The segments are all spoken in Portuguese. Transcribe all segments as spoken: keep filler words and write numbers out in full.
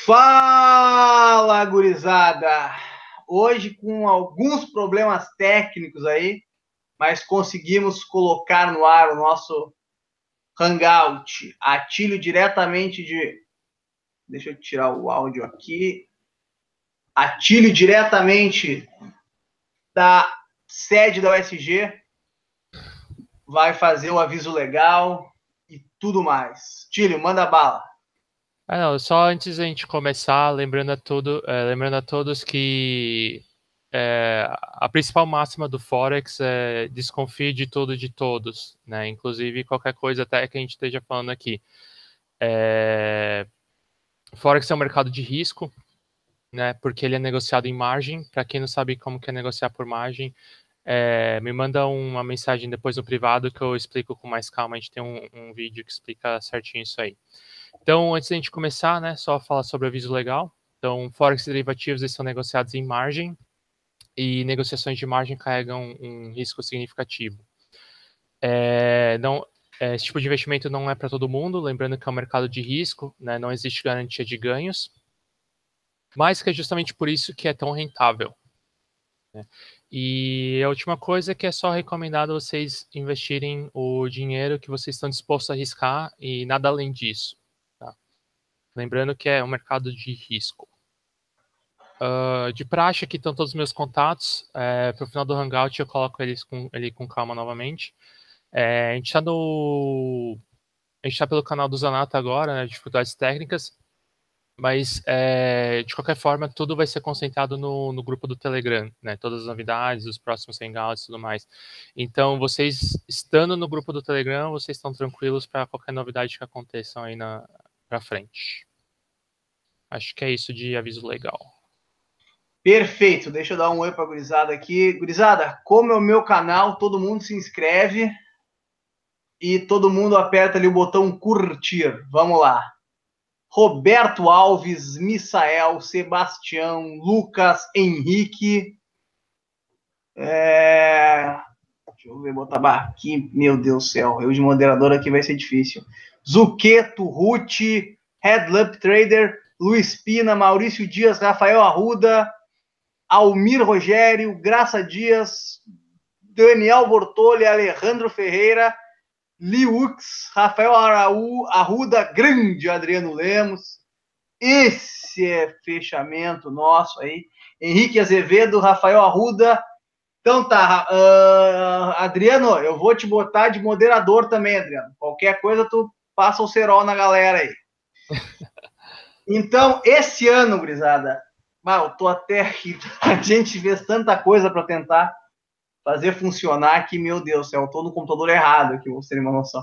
Fala, gurizada! Hoje com alguns problemas técnicos aí, mas conseguimos colocar no ar o nosso Hangout. Atílio diretamente de... Deixa eu tirar o áudio aqui. Atílio diretamente da sede da U S G. Vai fazer o aviso legal e tudo mais. Tílio, manda bala. Ah, não, só antes da gente começar, lembrando a, todo, é, lembrando a todos que é, a principal máxima do Forex é desconfie de tudo e de todos, né? Inclusive qualquer coisa até que a gente esteja falando aqui. É, Forex é um mercado de risco, né? Porque ele é negociado em margem. Para quem não sabe como que é negociar por margem, é, me manda uma mensagem depois no privado que eu explico com mais calma. A gente tem um, um vídeo que explica certinho isso aí. Então, antes da gente começar, né, só falar sobre o aviso legal. Então, Forex e derivativos eles são negociados em margem e negociações de margem carregam um risco significativo. É, não, é, esse tipo de investimento não é para todo mundo, lembrando que é um mercado de risco, né, não existe garantia de ganhos, mas que é justamente por isso que é tão rentável. Né? E a última coisa é que é só recomendado vocês investirem o dinheiro que vocês estão dispostos a arriscar e nada além disso. Lembrando que é um mercado de risco. Uh, de praxe, aqui estão todos os meus contatos. É, para o final do Hangout eu coloco eles com, ele com calma novamente. É, a gente está no... A gente está pelo canal do Zanata agora, né, dificuldades técnicas. Mas, é, de qualquer forma, tudo vai ser concentrado no, no grupo do Telegram, né? Todas as novidades, os próximos Hangouts e tudo mais. Então, vocês estando no grupo do Telegram, vocês estão tranquilos para qualquer novidade que aconteça aí na, pra frente. Acho que é isso de aviso legal. Perfeito, deixa eu dar um oi para a gurizada aqui. Gurizada, como é o meu canal, todo mundo se inscreve e todo mundo aperta ali o botão curtir. Vamos lá. Roberto Alves, Misael, Sebastião, Lucas, Henrique. É... Deixa eu ver, botar aqui. Meu Deus do céu, eu de moderador aqui vai ser difícil. Zuqueto, Ruth, Headlamp Trader, Luiz Pina, Maurício Dias, Rafael Arruda, Almir Rogério, Graça Dias, Daniel Bortoli, Alejandro Ferreira, Liux, Rafael Araú, Arruda, grande Adriano Lemos. Esse é fechamento nosso aí. Henrique Azevedo, Rafael Arruda. Então tá, uh, Adriano, eu vou te botar de moderador também, Adriano. Qualquer coisa tu passa o cerol na galera aí. Então, esse ano, gurizada, ah, eu tô até aqui. A gente fez tanta coisa para tentar fazer funcionar que, meu Deus do céu, eu tô no computador errado aqui, vou ter uma noção.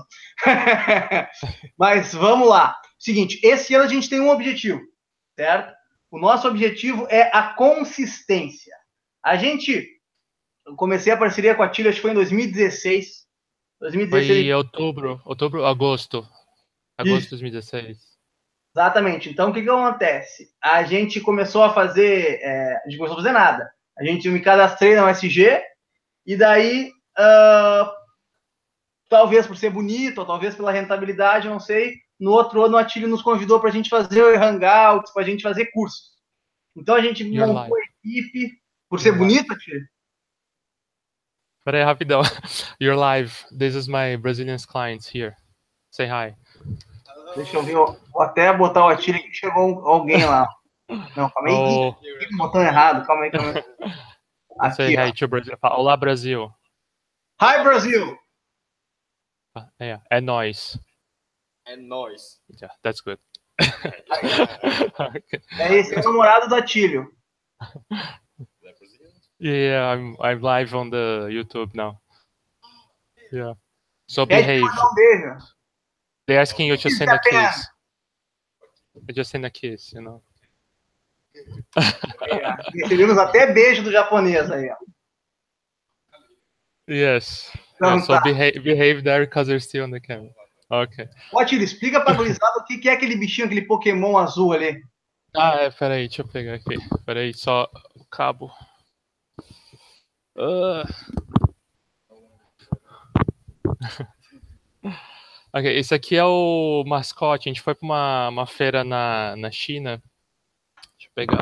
Mas vamos lá. Seguinte, esse ano a gente tem um objetivo, certo? O nosso objetivo é a consistência. A gente, eu comecei a parceria com a Tilha, acho que foi em dois mil e dezesseis. dois mil e dezesseis. Foi outubro, outubro, agosto. Agosto de dois mil e dezesseis. Exatamente. Então, o que que acontece? A gente começou a fazer... É, a gente começou a fazer nada. A gente me cadastrei na U S G e daí... Uh, talvez por ser bonito, ou talvez pela rentabilidade, não sei. No outro ano, a Atílio nos convidou para a gente fazer hangouts, para a gente fazer cursos. Então, a gente You're montou live. a equipe. Por ser bonito, Atílio? Peraí, rapidão. You're live. This is my Brazilian clients here. Say hi. Deixa eu ver. Vou até botar o Atílio que chegou alguém lá. Não, calma aí. Oh. Ih, botão errado. Calma aí, calma aí. Aqui, Say hi ó. to Brazil. Olá, Brasil. Hi, Brasil! É, é nóis. É nóis. Yeah, that's good. É esse, é o namorado do Atílio. Yeah, I'm, I'm live on the YouTube now. Yeah. So Pede behave. pra mandar um beijo. They're asking you to send a kiss. I just send a kiss, you know. É, recebemos até beijo do japonês aí, ó. Yes. Então, Yeah, so tá. behave, behave there because you're still on the camera. Okay. Ó, Atílio, explica pra gurizada o que que é aquele bichinho, aquele Pokémon azul ali. Ah, é, peraí, deixa eu pegar aqui. Peraí, só o cabo. Uh. Ok, esse aqui é o mascote. A gente foi para uma, uma feira na, na China Legal.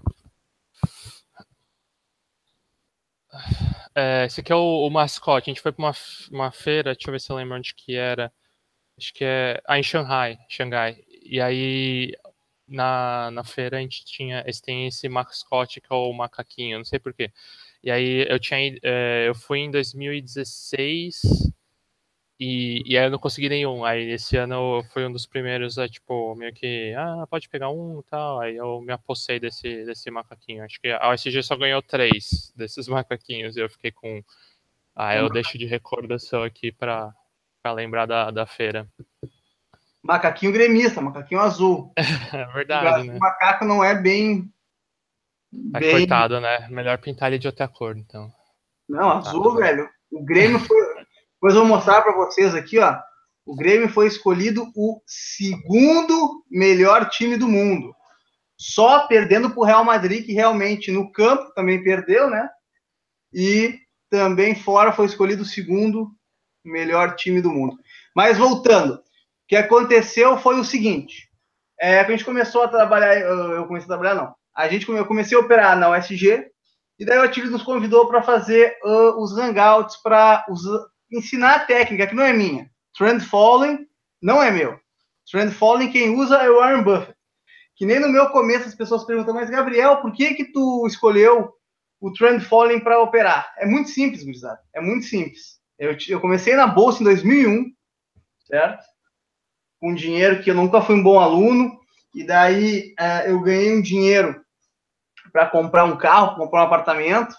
É, esse aqui é o, o mascote. A gente foi para uma, uma feira, deixa eu ver se eu lembro onde que era. Acho que é. Ah, em Shanghai. Xangai. E aí, na, na feira, a gente tinha. Esse, tem esse mascote que é o macaquinho, não sei porquê. E aí, eu tinha. É, eu fui em dois mil e dezesseis. E, e aí eu não consegui nenhum. Aí esse ano foi um dos primeiros, é, tipo, meio que, ah, pode pegar um e tal. Aí eu me apossei desse, desse macaquinho. Acho que a O S G só ganhou três desses macaquinhos. E eu fiquei com. Ah, eu deixo de recordação aqui pra, pra lembrar da, da feira. Macaquinho gremista, macaquinho azul. É verdade, né? O macaco não é bem. Aí bem... cortado, né? Melhor pintar ele de outra cor, então. Não, Cortado, azul, né? velho. O Grêmio foi. Depois eu vou mostrar para vocês aqui, ó. O Grêmio foi escolhido o segundo melhor time do mundo. Só perdendo para o Real Madrid, que realmente no campo também perdeu, né? E também fora foi escolhido o segundo melhor time do mundo. Mas voltando, o que aconteceu foi o seguinte. É, a gente começou a trabalhar, eu comecei a trabalhar não. A gente, eu comecei a operar na U S G, e daí o Atílio nos convidou para fazer uh, os hangouts, para ensinar a técnica, que não é minha. Trend Following não é meu. Trend Following quem usa é o Warren Buffett. Que nem no meu começo as pessoas perguntam, mas Gabriel, por que que tu escolheu o Trend Following para operar? É muito simples, gurizada. É muito simples. Eu, eu comecei na bolsa em dois mil e um, certo? Com dinheiro que eu nunca fui um bom aluno, e daí uh, eu ganhei um dinheiro para comprar um carro, comprar um apartamento,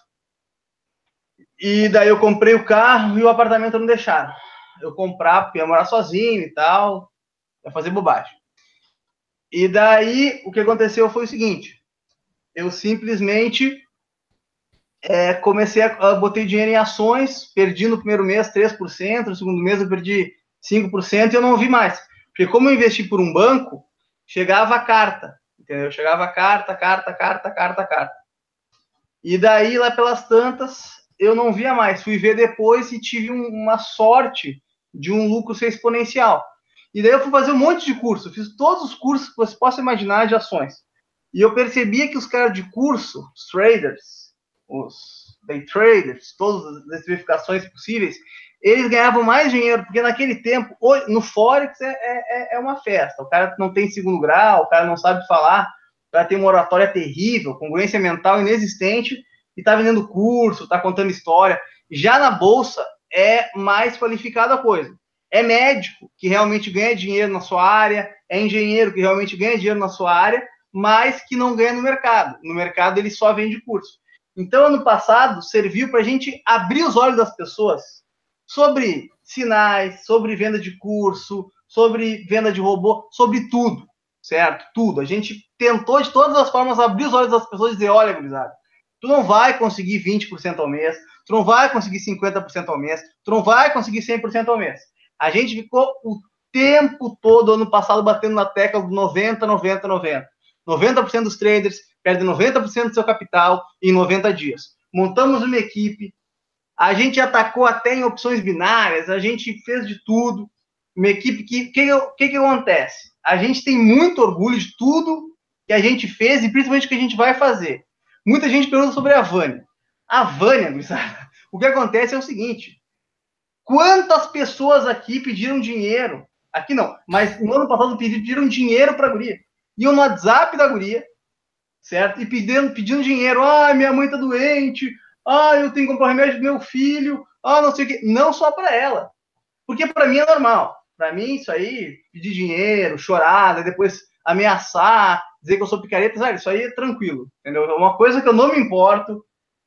e daí eu comprei o carro e o apartamento não deixaram eu comprar, porque eu ia morar sozinho e tal, ia fazer bobagem. E daí o que aconteceu foi o seguinte, eu simplesmente é, comecei a, a botei dinheiro em ações, perdi no primeiro mês três por cento, no segundo mês eu perdi cinco por cento e eu não vi mais. Porque como eu investi por um banco, chegava a carta, entendeu? Chegava a carta, carta, carta, carta, carta. E daí, lá pelas tantas, eu não via mais. Fui ver depois e tive um, uma sorte de um lucro ser exponencial. E daí eu fui fazer um monte de curso. Fiz todos os cursos que você possa imaginar de ações. E eu percebia que os caras de curso, os traders, os day traders, todas as verificações possíveis, eles ganhavam mais dinheiro, porque naquele tempo, no Forex é, é, é uma festa. O cara não tem segundo grau, o cara não sabe falar, o cara tem uma oratória terrível, congruência mental inexistente, e tá vendendo curso, tá contando história. Já na bolsa é mais qualificada a coisa. É médico que realmente ganha dinheiro na sua área, é engenheiro que realmente ganha dinheiro na sua área, mas que não ganha no mercado. No mercado ele só vende curso. Então, ano passado, serviu para a gente abrir os olhos das pessoas sobre sinais, sobre venda de curso, sobre venda de robô, sobre tudo, certo? Tudo. A gente tentou de todas as formas abrir os olhos das pessoas e dizer, olha, gurizada, tu não vai conseguir vinte por cento ao mês, tu não vai conseguir cinquenta por cento ao mês, tu não vai conseguir cem por cento ao mês. A gente ficou o tempo todo, ano passado, batendo na tecla do noventa, noventa, noventa. noventa por cento dos traders perdem noventa por cento do seu capital em noventa dias. Montamos uma equipe, a gente atacou até em opções binárias, a gente fez de tudo. Uma equipe que... O que, que, que acontece? A gente tem muito orgulho de tudo que a gente fez e principalmente o que a gente vai fazer. Muita gente pergunta sobre a Vânia. A Vânia, o que acontece é o seguinte, quantas pessoas aqui pediram dinheiro? Aqui não, mas no ano passado pediram dinheiro para a guria. Iam no WhatsApp da guria, certo? E pedindo, pedindo dinheiro. Ah, minha mãe tá doente. Ah, eu tenho que comprar remédio do meu filho. Ah, não sei o quê. Não só para ela. Porque para mim é normal. Para mim, isso aí, pedir dinheiro, chorar, depois ameaçar, dizer que eu sou picareta, sabe? Isso aí é tranquilo, entendeu? É uma coisa que eu não me importo,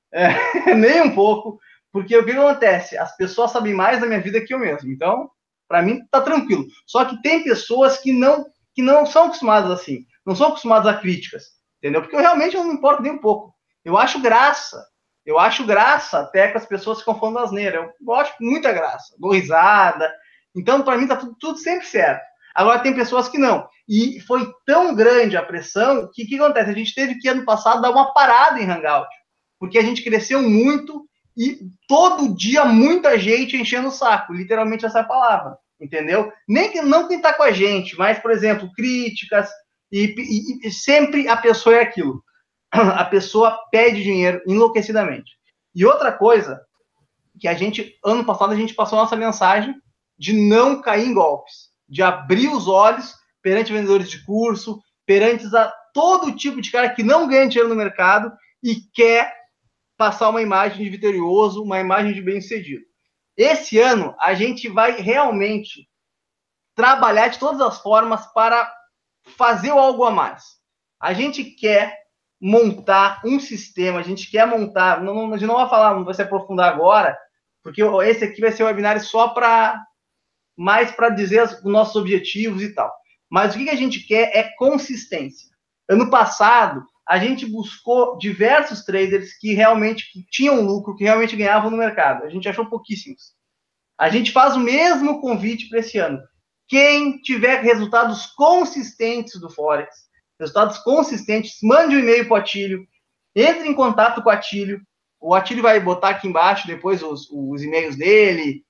é, nem um pouco, porque o que acontece? As pessoas sabem mais da minha vida que eu mesmo. Então, para mim, tá tranquilo. Só que tem pessoas que não, que não são acostumadas assim, não são acostumadas a críticas, entendeu? Porque eu realmente não me importo nem um pouco. Eu acho graça. Eu acho graça até que as pessoas ficam falando asneira. Eu acho muita graça. Dou risada. Então, para mim, tá tudo, tudo sempre certo. Agora, tem pessoas que não. E foi tão grande a pressão que o que acontece? A gente teve que, ano passado, dar uma parada em Hangout. Porque a gente cresceu muito e todo dia muita gente enchendo o saco. Literalmente essa palavra. Entendeu? Nem que, não quem tá com a gente, mas, por exemplo, críticas. e, e, e sempre a pessoa é aquilo. A pessoa pede dinheiro enlouquecidamente. E outra coisa, que a gente, ano passado, a gente passou a nossa mensagem de não cair em golpes, de abrir os olhos perante vendedores de curso, perante a todo tipo de cara que não ganha dinheiro no mercado e quer passar uma imagem de vitorioso, uma imagem de bem-sucedido. Esse ano, a gente vai realmente trabalhar de todas as formas para fazer algo a mais. A gente quer montar um sistema, a gente quer montar, não, não, a gente não vai falar, não vai se aprofundar agora, porque esse aqui vai ser um webinar só para, mais para dizer os nossos objetivos e tal. Mas o que a gente quer é consistência. Ano passado, a gente buscou diversos traders que realmente que tinham lucro, que realmente ganhavam no mercado. A gente achou pouquíssimos. A gente faz o mesmo convite para esse ano. Quem tiver resultados consistentes do Forex, resultados consistentes, mande um e-mail para o Atílio, entre em contato com o Atílio, o Atílio vai botar aqui embaixo depois os, os e-mails dele,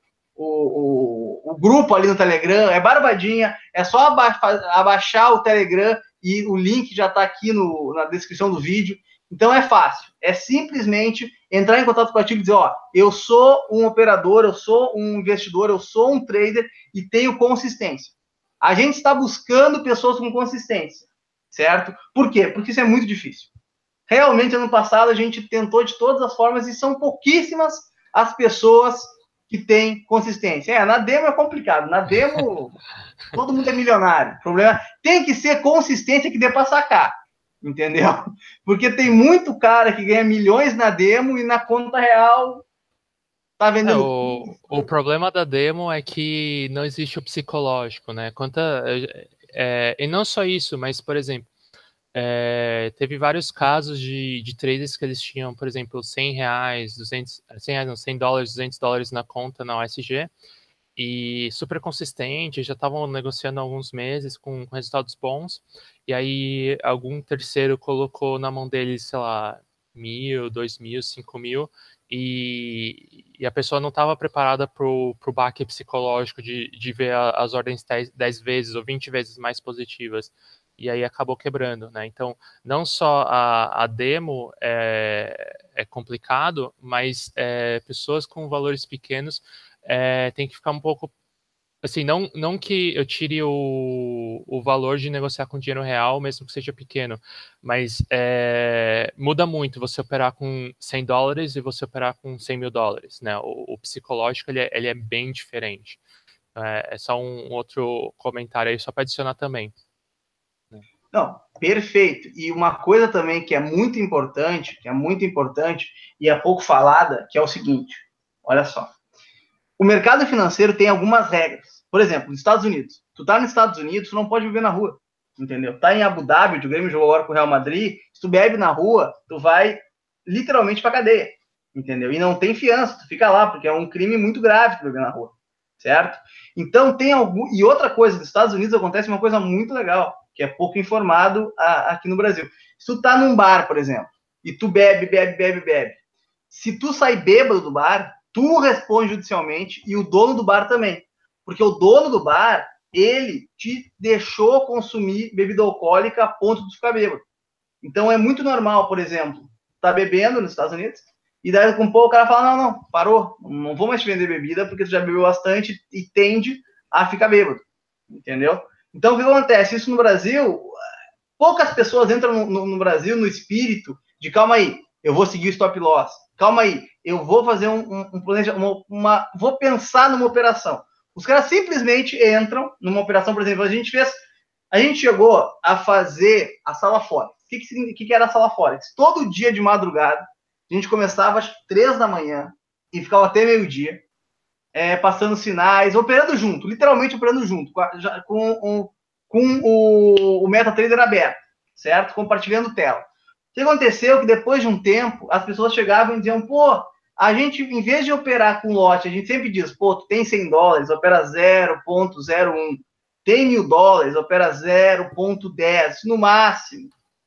o, o, o grupo ali no Telegram, é barbadinha, é só aba abaixar o Telegram e o link já está aqui no, na descrição do vídeo. Então é fácil, é simplesmente entrar em contato com o Atílio e dizer, ó, eu sou um operador, eu sou um investidor, eu sou um trader e tenho consistência. A gente está buscando pessoas com consistência, certo? Por quê? Porque isso é muito difícil. Realmente, ano passado, a gente tentou de todas as formas e são pouquíssimas as pessoas que têm consistência. É, na demo é complicado. Na demo, todo mundo é milionário. O problema tem que ser consistência que dê para sacar. Entendeu? Porque tem muito cara que ganha milhões na demo e na conta real tá vendendo. É, o, o problema da demo é que não existe o psicológico, né? Quanta, é, e não só isso, mas, por exemplo, é, teve vários casos de, de traders que eles tinham, por exemplo, cem reais, duzentos, cem reais, não, cem dólares, duzentos dólares na conta na O S G, e super consistente, já estavam negociando há alguns meses com, com resultados bons, e aí algum terceiro colocou na mão deles, sei lá, mil, dois mil, cinco mil, e, e a pessoa não estava preparada para o baque psicológico de, de ver a, as ordens dez vezes ou vinte vezes mais positivas. E aí acabou quebrando, né? Então, não só a, a demo é, é complicado, mas é, pessoas com valores pequenos é, tem que ficar um pouco... Assim, não, não que eu tire o, o valor de negociar com dinheiro real, mesmo que seja pequeno, mas é, muda muito você operar com cem dólares e você operar com cem mil dólares, né? O, o psicológico, ele é, ele é bem diferente. É, é só um outro comentário aí, só para adicionar também. Não, perfeito. E uma coisa também que é muito importante, que é muito importante e é pouco falada, que é o seguinte, olha só. O mercado financeiro tem algumas regras. Por exemplo, nos Estados Unidos. Tu tá nos Estados Unidos, tu não pode beber na rua, entendeu? Tá em Abu Dhabi, o Grêmio jogou agora com o Real Madrid, se tu bebe na rua, tu vai literalmente pra cadeia, entendeu? E não tem fiança, tu fica lá, porque é um crime muito grave tu beber na rua, certo? Então tem algum... E outra coisa, nos Estados Unidos acontece uma coisa muito legal, que é pouco informado a, aqui no Brasil. Se tu tá num bar, por exemplo, e tu bebe, bebe, bebe, bebe, se tu sai bêbado do bar, tu responde judicialmente e o dono do bar também. Porque o dono do bar, ele te deixou consumir bebida alcoólica a ponto de ficar bêbado. Então é muito normal, por exemplo, tá bebendo nos Estados Unidos, e daí com um pouco o cara fala, não, não, parou, não vou mais te vender bebida porque tu já bebeu bastante e tende a ficar bêbado. Entendeu? Então, o que acontece? Isso no Brasil, poucas pessoas entram no, no, no Brasil no espírito de, calma aí, eu vou seguir o stop loss. Calma aí, eu vou fazer um, um, um planejamento, uma, uma, vou pensar numa operação. Os caras simplesmente entram numa operação, por exemplo, a gente fez, a gente chegou a fazer a sala Forex. O que, que, que era a sala Forex? Todo dia de madrugada, a gente começava às três da manhã e ficava até meio-dia. É, passando sinais, operando junto, literalmente operando junto, com, a, com, um, com o, o MetaTrader aberto, certo? Compartilhando tela. O que aconteceu? Que depois de um tempo, as pessoas chegavam e diziam, pô, a gente, em vez de operar com lote, a gente sempre diz, pô, tu tem cem dólares, opera zero ponto zero um, tem mil dólares, opera zero ponto dez, no máximo,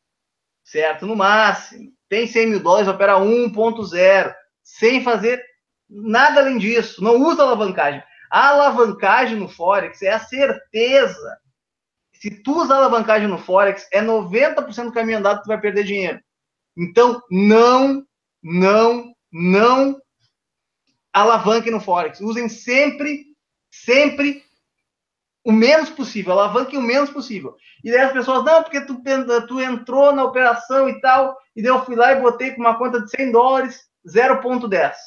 certo? No máximo. Tem cem mil dólares, opera um ponto zero, sem fazer nada além disso, não usa alavancagem. A alavancagem no Forex é a certeza, se tu usar alavancagem no Forex, é noventa por cento do caminho andado que tu vai perder dinheiro. Então, não, não, não alavanquem no Forex. Usem sempre, sempre o menos possível. Alavanquem o menos possível. E daí as pessoas, não, porque tu, tu entrou na operação e tal, e daí eu fui lá e botei com uma conta de cem dólares, zero vírgula dez.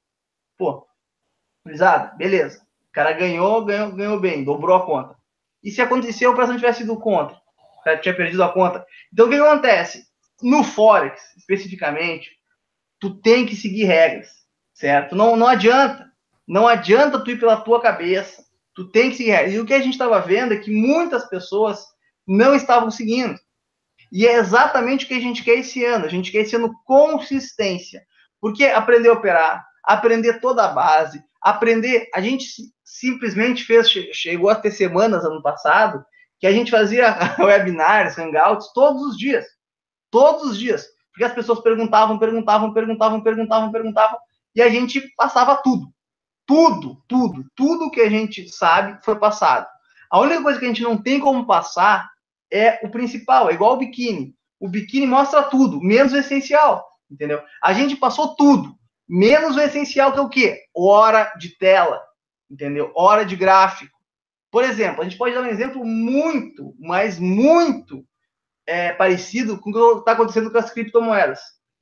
Pô, brisada, beleza. O cara ganhou, ganhou, ganhou bem, dobrou a conta. E se aconteceu, a operação tivesse sido contra? O cara tinha perdido a conta. Então, o que acontece? No Forex, especificamente, tu tem que seguir regras, certo? Não, não adianta. Não adianta tu ir pela tua cabeça. Tu tem que seguir regras. E o que a gente estava vendo é que muitas pessoas não estavam seguindo. E é exatamente o que a gente quer esse ano. A gente quer esse ano consistência. Porque aprender a operar, aprender toda a base, aprender... A gente simplesmente fez... Chegou a ter semanas ano passado que a gente fazia webinars, hangouts, todos os dias. Todos os dias. Porque as pessoas perguntavam, perguntavam, perguntavam, perguntavam, perguntavam, e a gente passava tudo. Tudo, tudo, tudo que a gente sabe foi passado. A única coisa que a gente não tem como passar é o principal, é igual o biquíni. O biquíni mostra tudo, menos o essencial, entendeu? A gente passou tudo, menos o essencial, que é o quê? Hora de tela, entendeu? Hora de gráfico. Por exemplo, a gente pode dar um exemplo muito, mas muito é, parecido com o que está acontecendo com as criptomoedas.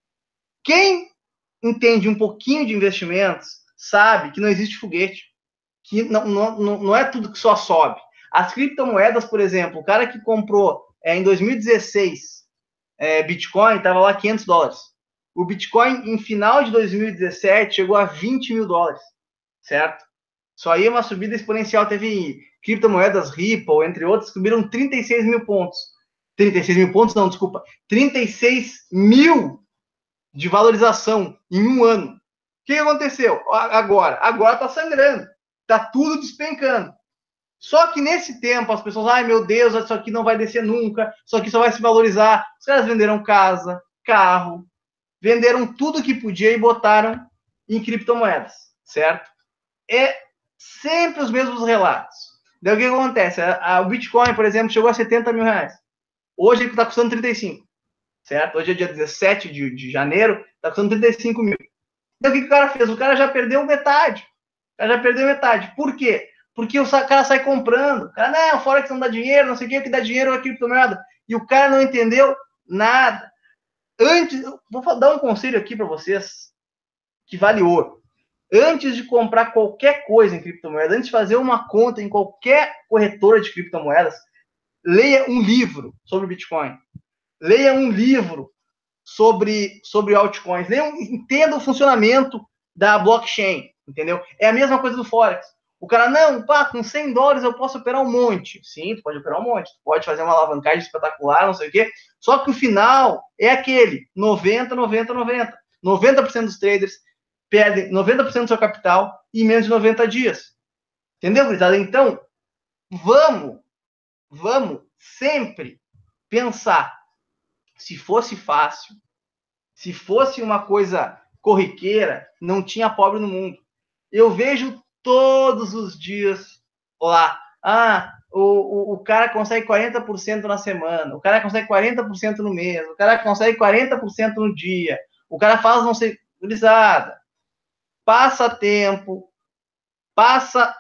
Quem entende um pouquinho de investimentos sabe que não existe foguete, que não, não, não é tudo que só sobe. As criptomoedas, por exemplo, o cara que comprou é, em dois mil e dezesseis é, Bitcoin, estava lá quinhentos dólares. O Bitcoin, em final de dois mil e dezessete, chegou a vinte mil dólares, certo? Só aí uma subida exponencial. Teve criptomoedas Ripple, entre outras, que subiram trinta e seis mil pontos. trinta e seis mil pontos, não, desculpa. trinta e seis mil de valorização em um ano. O que aconteceu? Agora, agora tá sangrando. Tá tudo despencando. Só que nesse tempo, as pessoas, ai meu Deus, isso aqui não vai descer nunca, isso aqui só vai se valorizar. Os caras venderam casa, carro, venderam tudo que podia e botaram em criptomoedas, certo? É sempre os mesmos relatos. Daí o que acontece? A, a, o Bitcoin, por exemplo, chegou a setenta mil reais. Hoje ele está custando trinta e cinco, certo? Hoje é dia dezessete de, de janeiro, está custando trinta e cinco mil. Então o que, que o cara fez? O cara já perdeu metade. O cara já perdeu metade. Por quê? Porque o cara sai comprando. O cara, não, fora que não dá dinheiro, não sei o que, o que dá dinheiro é a criptomoeda. E o cara não entendeu nada. Antes, vou dar um conselho aqui para vocês que vale ouro. Antes de comprar qualquer coisa em criptomoeda, antes de fazer uma conta em qualquer corretora de criptomoedas, leia um livro sobre Bitcoin. Leia um livro sobre, sobre altcoins. Leia um, entenda o funcionamento da blockchain, entendeu? É a mesma coisa do Forex. O cara, não, pá, com cem dólares eu posso operar um monte. Sim, tu pode operar um monte. Tu pode fazer uma alavancagem espetacular, não sei o quê. Só que o final é aquele, noventa, noventa, noventa. noventa por cento dos traders perdem noventa por cento do seu capital em menos de noventa dias. Entendeu, gurizada? Então, vamos, vamos sempre pensar, se fosse fácil, se fosse uma coisa corriqueira, não tinha pobre no mundo. Eu vejo todos os dias lá, ah, o, o, o cara consegue quarenta por cento na semana, o cara consegue quarenta por cento no mês, o cara consegue quarenta por cento no dia, o cara faz não sei, gurizada, passa tempo, passa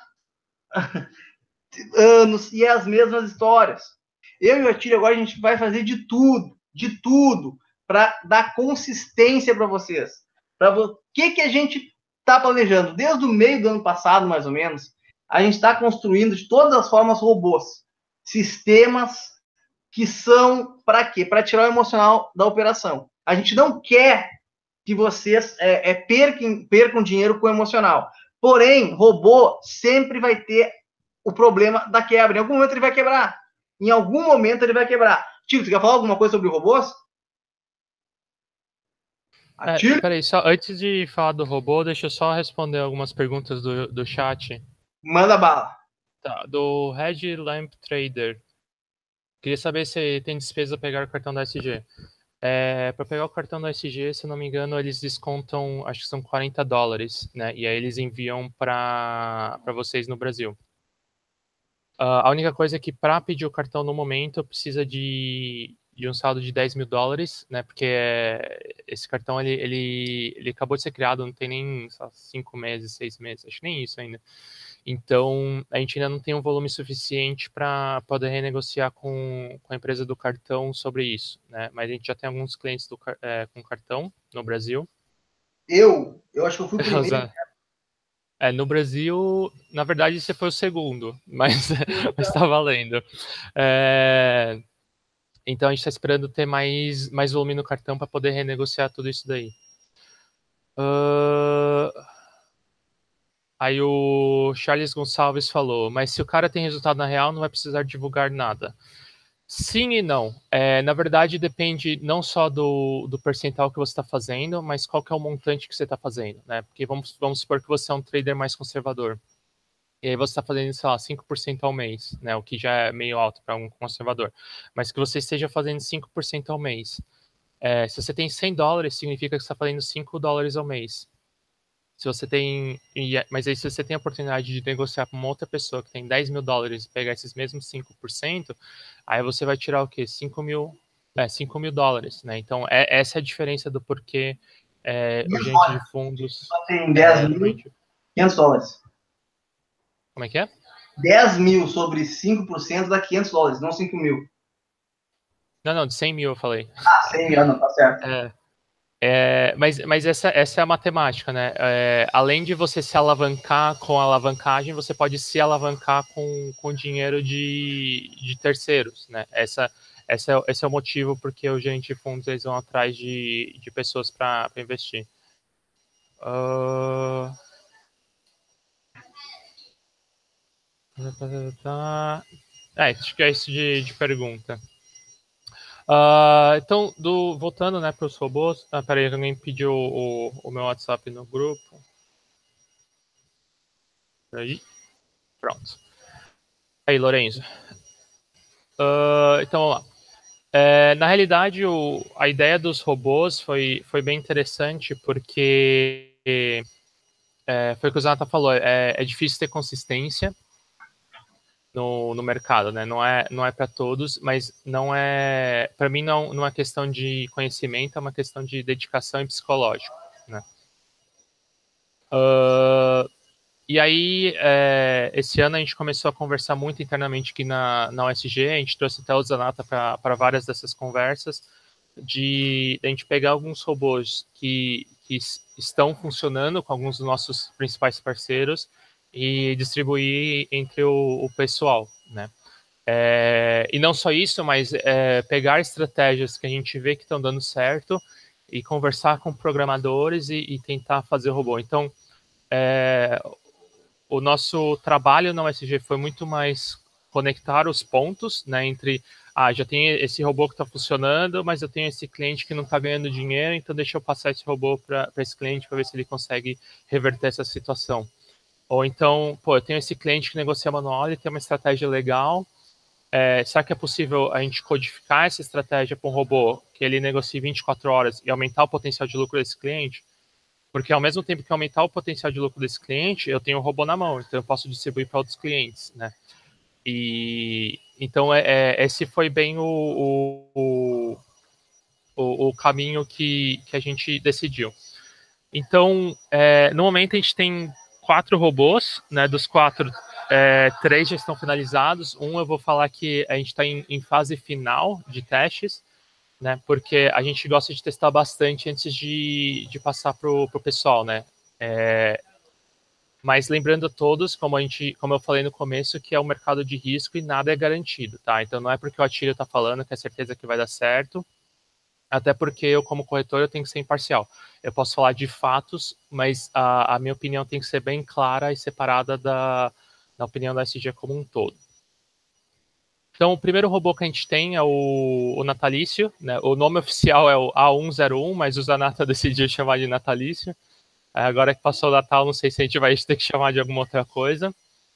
anos e é as mesmas histórias. Eu e o Atílio agora a gente vai fazer de tudo, de tudo, para dar consistência para vocês. Para o que, que a gente está planejando? Desde o meio do ano passado, mais ou menos, a gente está construindo de todas as formas robôs, sistemas que são para quê? Para tirar o emocional da operação. A gente não quer que vocês é, é, percam, percam dinheiro com o emocional. Porém, robô sempre vai ter o problema da quebra. Em algum momento ele vai quebrar. Em algum momento ele vai quebrar. Tio, você quer falar alguma coisa sobre robôs? É, peraí, só antes de falar do robô, deixa eu só responder algumas perguntas do, do chat. Manda bala. Tá, do Red Lamp Trader. Queria saber se tem despesa pegar o cartão da S G. É, para pegar o cartão da S G, se eu não me engano, eles descontam, acho que são quarenta dólares, né? E aí eles enviam para vocês no Brasil. Uh, a única coisa é que para pedir o cartão no momento precisa de, de um saldo de dez mil dólares, né? Porque esse cartão ele, ele, ele acabou de ser criado, não tem nem cinco meses, seis meses, acho que nem isso ainda. Então a gente ainda não tem um volume suficiente para poder renegociar com, com a empresa do cartão sobre isso, né? Mas a gente já tem alguns clientes do, é, com cartão no Brasil. Eu, eu acho que eu fui o primeiro. É, no Brasil, na verdade, você foi o segundo, mas está valendo. É, então, a gente está esperando ter mais, mais volume no cartão para poder renegociar tudo isso daí. Uh, aí o Charles Gonçalves falou, mas se o cara tem resultado na real, não vai precisar divulgar nada. Sim e não. É, na verdade, depende não só do, do percentual que você está fazendo, mas qual que é o montante que você está fazendo, né? Porque vamos, vamos supor que você é um trader mais conservador. E aí você está fazendo, sei lá, cinco por cento ao mês, né? O que já é meio alto para um conservador. Mas que você esteja fazendo cinco por cento ao mês. É, se você tem cem dólares, significa que você está fazendo cinco dólares ao mês. Se você tem. Mas aí, se você tem a oportunidade de negociar com uma outra pessoa que tem dez mil dólares e pegar esses mesmos cinco por cento, aí você vai tirar o quê? cinco mil, é, cinco mil dólares, né? Então, é, essa é a diferença do porquê é, o gerente de fundos. Só tem dez mil, quinhentos dólares. Como é que é? dez mil sobre cinco por cento dá quinhentos dólares, não cinco mil. Não, não, de cem mil eu falei. Ah, cem mil, não, tá certo. É. É, mas mas essa, essa é a matemática, né? É, além de você se alavancar com a alavancagem, você pode se alavancar com, com dinheiro de, de terceiros, né? Essa, essa é, esse é o motivo porque o gerente de fundos eles vão atrás de, de pessoas para investir. Uh... É, acho que é isso de, de pergunta. Uh, então, do, voltando, né, para os robôs. Ah, peraí, alguém pediu o, o meu WhatsApp no grupo. Aí, pronto. Aí, Lorenzo. Uh, então, vamos lá. É, na realidade, o, a ideia dos robôs foi, foi bem interessante porque é, foi o que o Zanata falou, é, é difícil ter consistência no, no mercado, né? Não é, não é para todos, mas não é, para mim não, não é questão de conhecimento, é uma questão de dedicação e psicológico, né? Uh, e aí, é, esse ano a gente começou a conversar muito internamente aqui na, na U S G, a gente trouxe até o Zanata para várias dessas conversas, de, de a gente pegar alguns robôs que, que estão funcionando com alguns dos nossos principais parceiros e distribuir entre o, o pessoal, né? É, e não só isso, mas é, pegar estratégias que a gente vê que estão dando certo e conversar com programadores e, e tentar fazer o robô. Então, é, o nosso trabalho na U S G foi muito mais conectar os pontos, né, entre, ah, já tem esse robô que está funcionando, mas eu tenho esse cliente que não está ganhando dinheiro, então deixa eu passar esse robô para esse cliente para ver se ele consegue reverter essa situação. Ou então, pô, eu tenho esse cliente que negocia manual, ele tem uma estratégia legal, é, será que é possível a gente codificar essa estratégia para um robô que ele negocie vinte e quatro horas e aumentar o potencial de lucro desse cliente? Porque ao mesmo tempo que aumentar o potencial de lucro desse cliente, eu tenho o robô na mão, então eu posso distribuir para outros clientes, né? E então é, é, esse foi bem o, o, o, o caminho que, que a gente decidiu. Então, é, no momento a gente tem quatro robôs, né? Dos quatro, é, três já estão finalizados. Um eu vou falar que a gente está em, em fase final de testes, né? Porque a gente gosta de testar bastante antes de, de passar para o pessoal, né? É, mas lembrando a todos, como a gente, como eu falei no começo, que é um mercado de risco e nada é garantido, tá? Então não é porque o Atílio está falando que é certeza que vai dar certo, até porque eu, como corretor, eu tenho que ser imparcial. Eu posso falar de fatos, mas a, a minha opinião tem que ser bem clara e separada da, da opinião da S G como um todo. Então, o primeiro robô que a gente tem é o, o Natalício, né? O nome oficial é o A um zero um, mas o Zanata decidiu chamar de Natalício. Agora que passou o Natal, não sei se a gente vai ter que chamar de alguma outra coisa.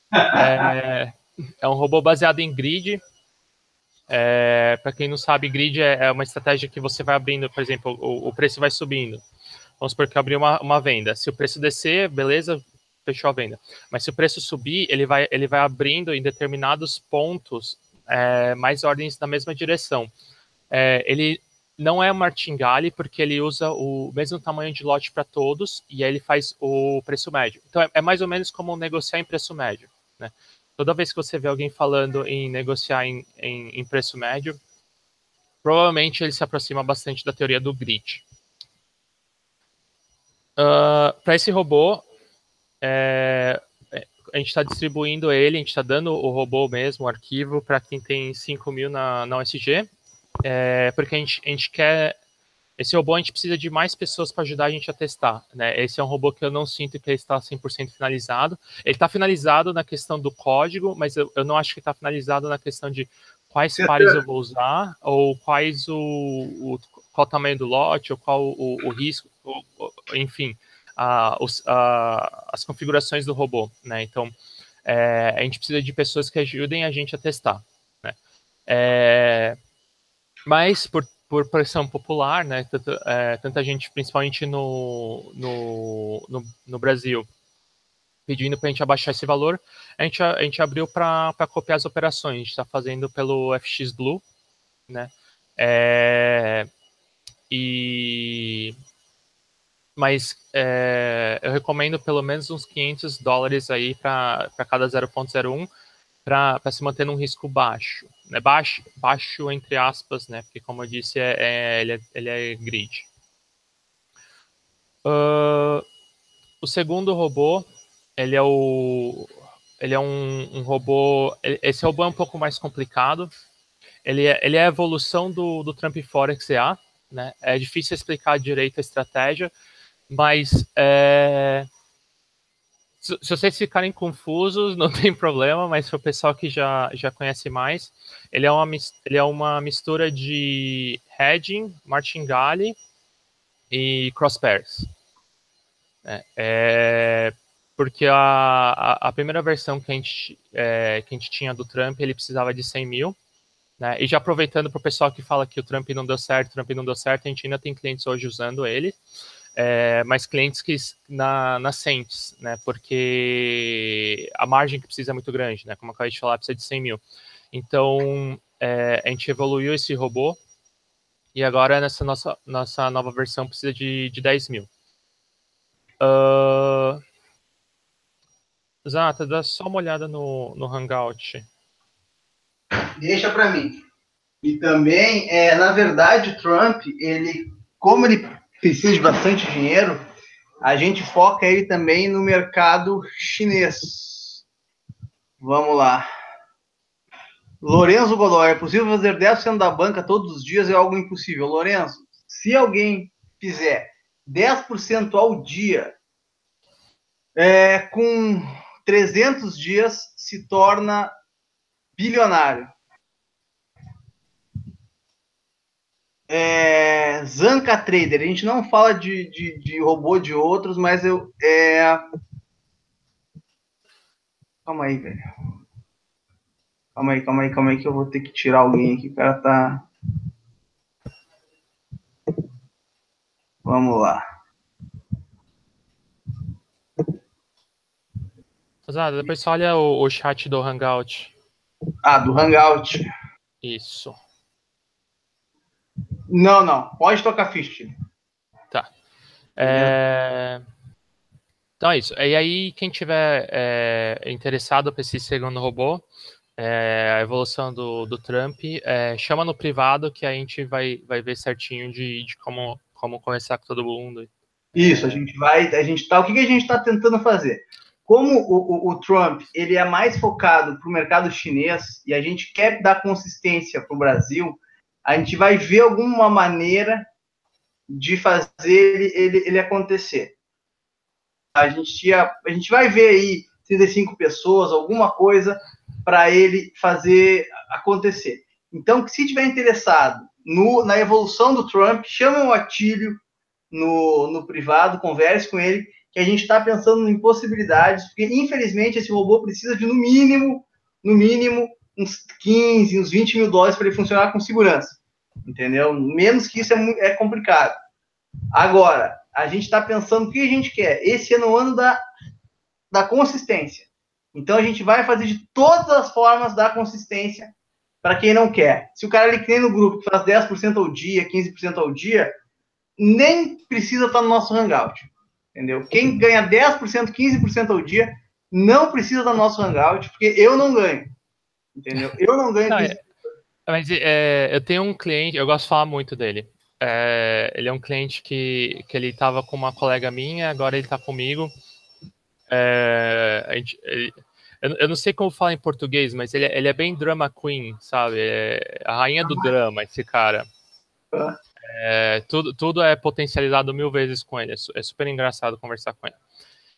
É, é um robô baseado em grid. É, para quem não sabe, grid é, é uma estratégia que você vai abrindo, por exemplo, o, o preço vai subindo. Vamos supor que eu abri uma, uma venda. Se o preço descer, beleza, fechou a venda. Mas se o preço subir, ele vai, ele vai abrindo em determinados pontos é, mais ordens na mesma direção. É, ele não é martingale porque ele usa o mesmo tamanho de lote para todos e aí ele faz o preço médio. Então é, é mais ou menos como negociar em preço médio, né? Toda vez que você vê alguém falando em negociar em, em, em preço médio, provavelmente ele se aproxima bastante da teoria do grid. Uh, para esse robô, é, a gente está distribuindo ele, a gente está dando o robô mesmo, o arquivo, para quem tem cinco mil na, na U S G, é, porque a gente, a gente quer... Esse robô a gente precisa de mais pessoas para ajudar a gente a testar, né? Esse é um robô que eu não sinto que ele está cem por cento finalizado. Ele está finalizado na questão do código, mas eu, eu não acho que está finalizado na questão de quais pares eu vou usar, ou quais o, o qual o tamanho do lote, ou qual o, o risco, ou, ou, enfim, a, os, a, as configurações do robô, né? Então, é, a gente precisa de pessoas que ajudem a gente a testar, né? É, mas, por por pressão popular, né, tanta, é, tanta gente, principalmente no, no, no, no Brasil, pedindo para a gente abaixar esse valor, a gente, a, a gente abriu para copiar as operações. A gente está fazendo pelo F X Blue, né, é, e, mas é, eu recomendo pelo menos uns quinhentos dólares aí para cada zero ponto zero um, para se manter num risco baixo, né? Baixo, baixo entre aspas, né? Porque como eu disse, é, é, ele, é, ele é grid. Uh, o segundo robô, ele é o, ele é um, um robô. Esse robô é um pouco mais complicado. Ele é, ele é a evolução do, do Trump Forex E A, né? É difícil explicar direito a estratégia, mas é, se vocês ficarem confusos, não tem problema, mas para o pessoal que já, já conhece mais, ele é, uma, ele é uma mistura de hedging, martingale e cross pairs. É, é, porque a, a, a primeira versão que a, gente, é, que a gente tinha do Trump, ele precisava de cem mil, né? E já aproveitando para o pessoal que fala que o Trump não deu certo, o Trump não deu certo, a gente ainda tem clientes hoje usando ele. É, mas clientes que na, nascentes, né, porque a margem que precisa é muito grande, né, como eu acabei de falar, precisa de cem mil. Então, é, a gente evoluiu esse robô e agora nessa nossa, nossa nova versão precisa de, de dez mil. Uh, Zata, dá só uma olhada no, no Hangout. Deixa para mim. E também, é, na verdade, o Trump, ele, como ele precisa de bastante dinheiro, a gente foca ele também no mercado chinês. Vamos lá. Lorenzo Godoy, é possível fazer dez por cento da banca todos os dias? É algo impossível. Lorenzo, se alguém fizer dez por cento ao dia, é, com trezentos dias, se torna bilionário. É, Zanca Trader, a gente não fala de, de, de robô de outros, mas eu. É... Calma aí, velho. Calma aí, calma aí, calma aí, que eu vou ter que tirar alguém aqui. O cara tá. Vamos lá. Zata, depois só olha o, o chat do Hangout. Ah, do Hangout. Isso. Não, não. Pode tocar ficha. Tá. É... Então é isso. E aí, quem tiver é, interessado para esse segundo robô, é, a evolução do, do Trump, é, chama no privado que a gente vai, vai ver certinho de, de como, como conversar com todo mundo. Isso, a gente vai. A gente tá, o que, que a gente está tentando fazer? Como o, o, o Trump ele é mais focado para o mercado chinês e a gente quer dar consistência para o Brasil, a gente vai ver alguma maneira de fazer ele, ele, ele acontecer. A gente, ia, a gente vai ver aí trinta e cinco pessoas, alguma coisa para ele fazer acontecer. Então, se tiver interessado no, na evolução do Trump, chama o Atílio no, no privado, converse com ele, que a gente está pensando em possibilidades, porque infelizmente esse robô precisa de no mínimo, no mínimo, uns quinze, uns vinte mil dólares para ele funcionar com segurança. Entendeu? Menos que isso é, é complicado. Agora, a gente está pensando o que a gente quer. Esse ano é o ano da, da consistência. Então a gente vai fazer de todas as formas da consistência para quem não quer. Se o cara ali que tem no grupo que faz dez por cento ao dia, quinze por cento ao dia, nem precisa estar no nosso Hangout. Entendeu? Quem ganha dez por cento, quinze por cento ao dia, não precisa estar no nosso Hangout, porque eu não ganho. Entendeu? Eu não ganho. Não, é, mas é, eu tenho um cliente, eu gosto de falar muito dele. É, ele é um cliente que, que ele estava com uma colega minha, agora ele está comigo. É, a gente, ele, eu, eu não sei como falar em português, mas ele, ele é bem drama queen, sabe? É a rainha do drama, esse cara. É, tudo, tudo é potencializado mil vezes com ele. É super engraçado conversar com ele.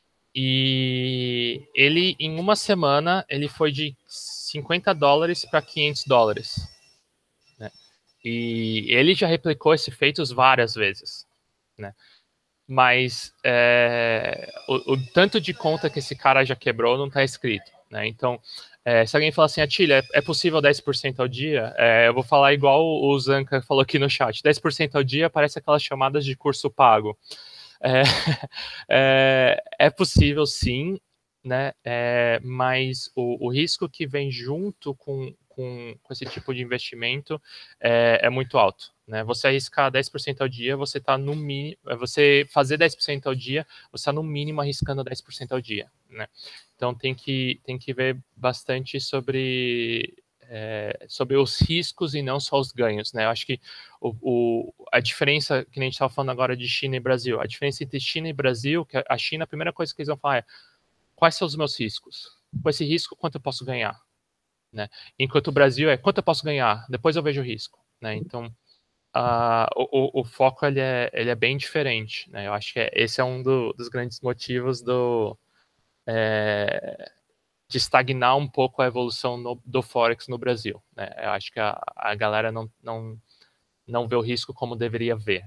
E ele, em uma semana, ele foi de cinquenta dólares para quinhentos dólares. Né? E ele já replicou esse feitos várias vezes. Né? Mas é, o, o tanto de conta que esse cara já quebrou não está escrito. Né? Então, é, se alguém falar assim, Atília, é, é possível dez por cento ao dia? É, eu vou falar igual o, o Zanca falou aqui no chat. dez por cento ao dia parece aquelas chamadas de curso pago. É, é, é possível, sim, né? É, mas o, o risco que vem junto com, com, com esse tipo de investimento é, é muito alto. Né? Você arriscar dez por cento ao dia, você está no mínimo. Você fazer dez por cento ao dia, você está no mínimo arriscando dez por cento ao dia. Né? Então tem que, tem que ver bastante sobre. É, sobre os riscos e não só os ganhos, né? Eu acho que o, o, a diferença, que a gente estava falando agora de China e Brasil, a diferença entre China e Brasil, que a China, a primeira coisa que eles vão falar é quais são os meus riscos? Com esse risco, quanto eu posso ganhar? Né? Enquanto o Brasil é quanto eu posso ganhar? Depois eu vejo o risco. Né? Então, uh, o, o, o foco ele é, ele é bem diferente. Né? Eu acho que é, esse é um do, dos grandes motivos do... É, de estagnar um pouco a evolução no, do Forex no Brasil. Né? Eu acho que a, a galera não, não, não vê o risco como deveria ver.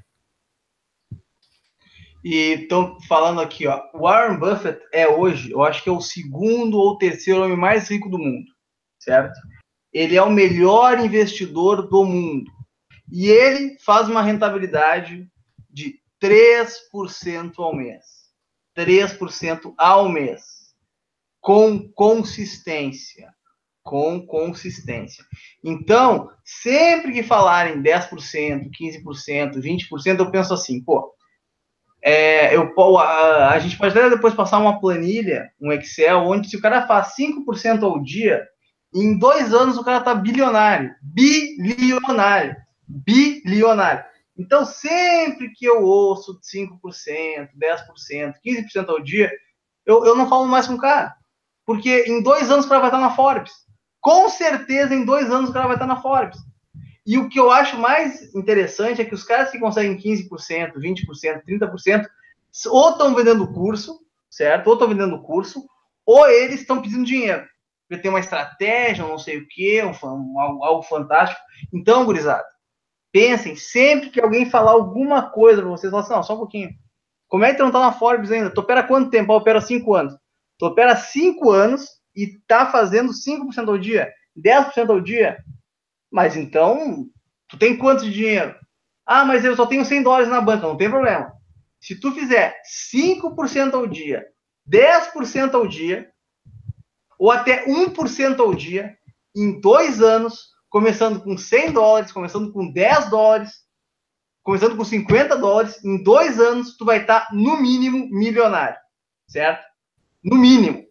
E estão falando aqui, ó, Warren Buffett é hoje, eu acho que é o segundo ou terceiro homem mais rico do mundo, certo? Ele é o melhor investidor do mundo. E ele faz uma rentabilidade de três por cento ao mês. três por cento ao mês. Com consistência. Com consistência. Então, sempre que falarem dez por cento, quinze por cento, vinte por cento, eu penso assim, pô, é, eu, a, a gente pode até depois passar uma planilha, um Excel, onde se o cara faz cinco por cento ao dia, em dois anos o cara tá bilionário. Bilionário. Bilionário. Então, sempre que eu ouço cinco por cento, dez por cento, quinze por cento ao dia, eu, eu não falo mais com o cara. Porque em dois anos o cara vai estar na Forbes. Com certeza, em dois anos o cara vai estar na Forbes. E o que eu acho mais interessante é que os caras que conseguem quinze por cento, vinte por cento, trinta por cento, ou estão vendendo curso, certo? Ou estão vendendo curso, ou eles estão pedindo dinheiro. Porque tem uma estratégia, não sei o quê, um, um, algo fantástico. Então, gurizada, pensem, sempre que alguém falar alguma coisa para vocês, falam assim, não, só um pouquinho. Como é que tu não tá na Forbes ainda? Tu opera quanto tempo? Eu opero cinco anos. Tu opera cinco anos e tá fazendo cinco por cento ao dia, dez por cento ao dia. Mas então, tu tem quanto de dinheiro? Ah, mas eu só tenho cem dólares na banca, não tem problema. Se tu fizer cinco por cento ao dia, dez por cento ao dia, ou até um por cento ao dia, em dois anos, começando com cem dólares, começando com dez dólares, começando com cinquenta dólares, em dois anos, tu vai estar, no mínimo, milionário. Certo? No mínimo.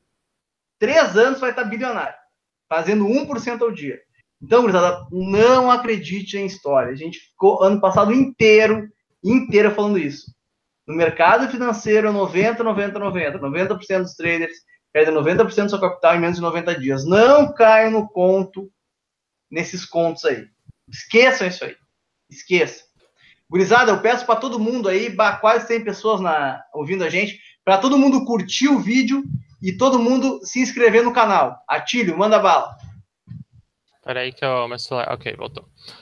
Três anos, tu vai estar bilionário. Fazendo um por cento ao dia. Então, gurizada, não acredite em história. A gente ficou ano passado inteiro, inteiro falando isso. No mercado financeiro, noventa, noventa, noventa. noventa por cento dos traders perdem noventa por cento do seu capital em menos de noventa dias. Não caiam no conto, nesses contos aí. Esqueçam isso aí. Esqueçam. Gurizada, eu peço para todo mundo aí, quase cem pessoas na, ouvindo a gente, para todo mundo curtir o vídeo e todo mundo se inscrever no canal. Atílio, manda bala. Peraí que eu meu celular... Ok, voltou.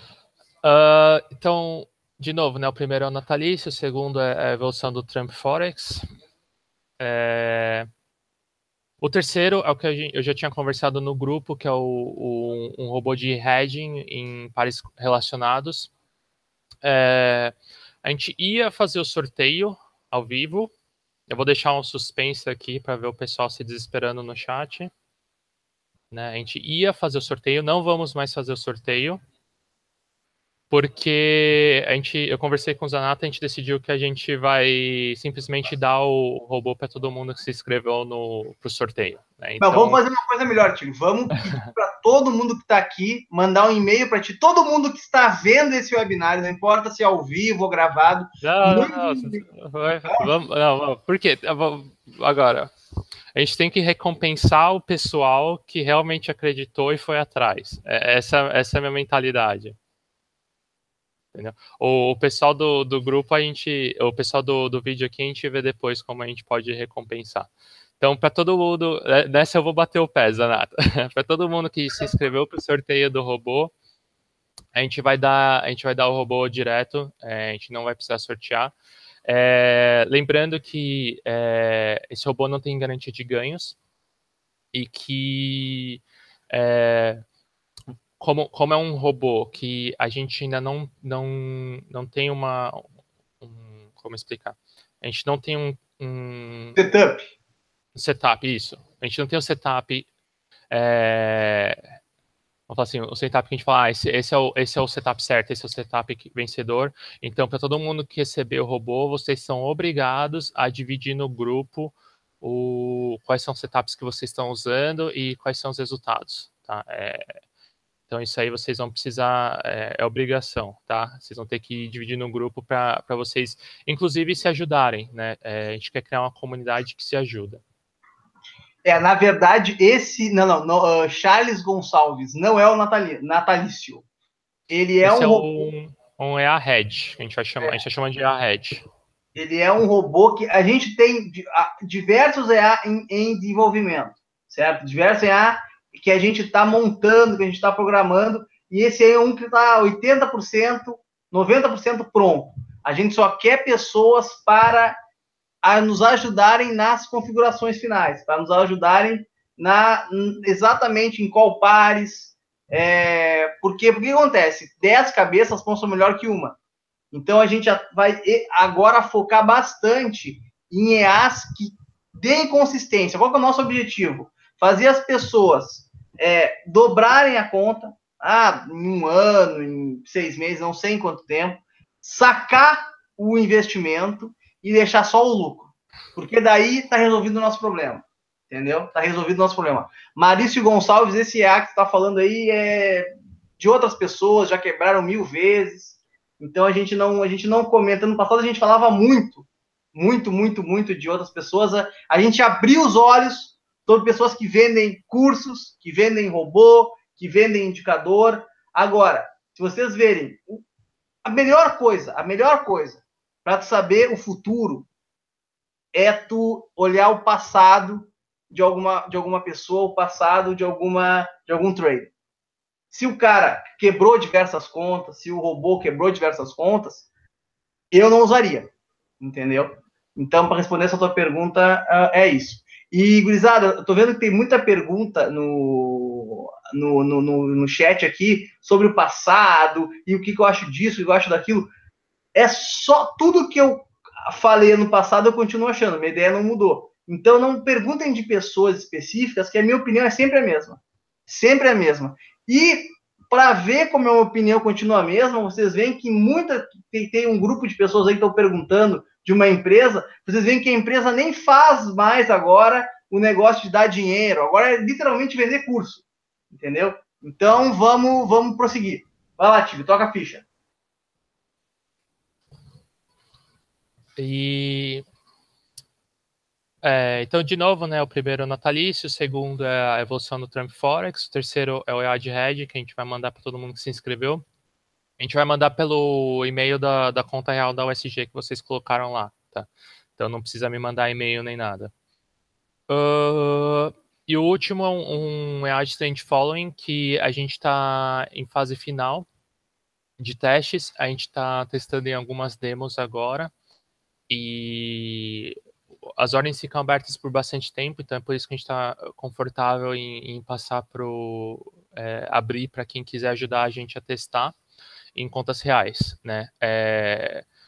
Uh, então, de novo, né, o primeiro é o natalício, o segundo é a evolução do Trump Forex. É... O terceiro é o que eu já tinha conversado no grupo, que é o, o, um robô de hedging em pares relacionados. É... A gente ia fazer o sorteio ao vivo, Eu vou deixar um suspense aqui para ver o pessoal se desesperando no chat. Né? A gente ia fazer o sorteio, não vamos mais fazer o sorteio, porque a gente, eu conversei com o Zanata, a gente decidiu que a gente vai simplesmente dar o robô para todo mundo que se inscreveu no pro sorteio. Né? Então, não, vamos fazer uma coisa melhor, Tio. Vamos pedir para todo mundo que está aqui mandar um e-mail para ti. Todo mundo que está vendo esse webinário, não importa se é ao vivo ou gravado. Não, não, não, vamos, não, por quê? Agora, a gente tem que recompensar o pessoal que realmente acreditou e foi atrás. Essa, essa é a minha mentalidade. Entendeu? O, o pessoal do, do grupo, a gente, o pessoal do, do vídeo aqui, a gente vê depois como a gente pode recompensar. Então, para todo mundo, nessa eu vou bater o pé, Zanata. Para todo mundo que se inscreveu para o sorteio do robô, a gente vai dar, a gente vai dar o robô direto, é, a gente não vai precisar sortear. É, lembrando que é, esse robô não tem garantia de ganhos e que é, como, como é um robô que a gente ainda não, não, não tem uma... Um, como explicar? A gente não tem um... um setup. Setup, isso. A gente não tem um setup... É, vamos falar assim, o setup que a gente fala, ah, esse, esse, é o, esse é o setup certo, esse é o setup vencedor. Então, para todo mundo que receber o robô, vocês são obrigados a dividir no grupo o, quais são os setups que vocês estão usando e quais são os resultados. Tá? É, então, isso aí vocês vão precisar, é, é obrigação, tá? Vocês vão ter que dividir no grupo para vocês, inclusive, se ajudarem, né? É, a gente quer criar uma comunidade que se ajuda. É, na verdade, esse... Não, não, não uh, Charles Gonçalves não é o natali, natalício. Ele é esse um é robô... um, um E A Head, a gente vai chamar, é. a gente vai chamar de E A Head. Ele é um robô que a gente tem diversos E A em, em desenvolvimento, certo? Diversos E A que a gente está montando, que a gente está programando, e esse aí é um que está oitenta por cento, noventa por cento pronto. A gente só quer pessoas para a nos ajudarem nas configurações finais, para nos ajudarem na, exatamente em qual pares, é, porque, porque acontece? dez cabeças pensam melhor que uma. Então, a gente vai agora focar bastante em E As que deem consistência. Qual que é o nosso objetivo? Fazer as pessoas é, dobrarem a conta, ah, em um ano, em seis meses, não sei em quanto tempo, sacar o investimento e deixar só o lucro. Porque daí está resolvido o nosso problema. Entendeu? Está resolvido o nosso problema. Marício Gonçalves, esse E A que você está falando aí é de outras pessoas, já quebraram mil vezes. Então a gente não, a gente não comenta. No passado a gente falava muito, muito, muito, muito de outras pessoas. A, a gente abriu os olhos sobre pessoas que vendem cursos, que vendem robô, que vendem indicador. Agora, se vocês verem, a melhor coisa, a melhor coisa para tu saber o futuro é tu olhar o passado de alguma, de alguma pessoa, o passado de, alguma, de algum trader. Se o cara quebrou diversas contas, se o robô quebrou diversas contas, eu não usaria, entendeu? Então, para responder essa tua pergunta, é isso. E, gurizada, eu tô vendo que tem muita pergunta no, no, no, no, no chat aqui sobre o passado e o que, que eu acho disso, o que eu acho daquilo. É só tudo que eu falei no passado, eu continuo achando, minha ideia não mudou. Então, não perguntem de pessoas específicas, que a minha opinião é sempre a mesma. Sempre a mesma. E, para ver como a minha opinião continua a mesma, vocês veem que muita, tem, tem um grupo de pessoas aí que estão perguntando de uma empresa, vocês veem que a empresa nem faz mais agora o negócio de dar dinheiro, agora é literalmente vender curso, entendeu? Então, vamos, vamos prosseguir. Vai lá, Tibi, toca a ficha. E é, então, de novo, né, o primeiro é o natalício, o segundo é a evolução do Trump Forex, o terceiro é o E A de Hedge, que a gente vai mandar para todo mundo que se inscreveu. A gente vai mandar pelo e-mail da, da conta real da U S G que vocês colocaram lá, tá? Então não precisa me mandar e-mail nem nada. Uh, e o último é um, um E A de Trend Following, que a gente está em fase final de testes. A gente está testando em algumas demos agora. E as ordens ficam abertas por bastante tempo, então é por isso que a gente está confortável em, em passar para é, abrir para quem quiser ajudar a gente a testar em contas reais, né? É,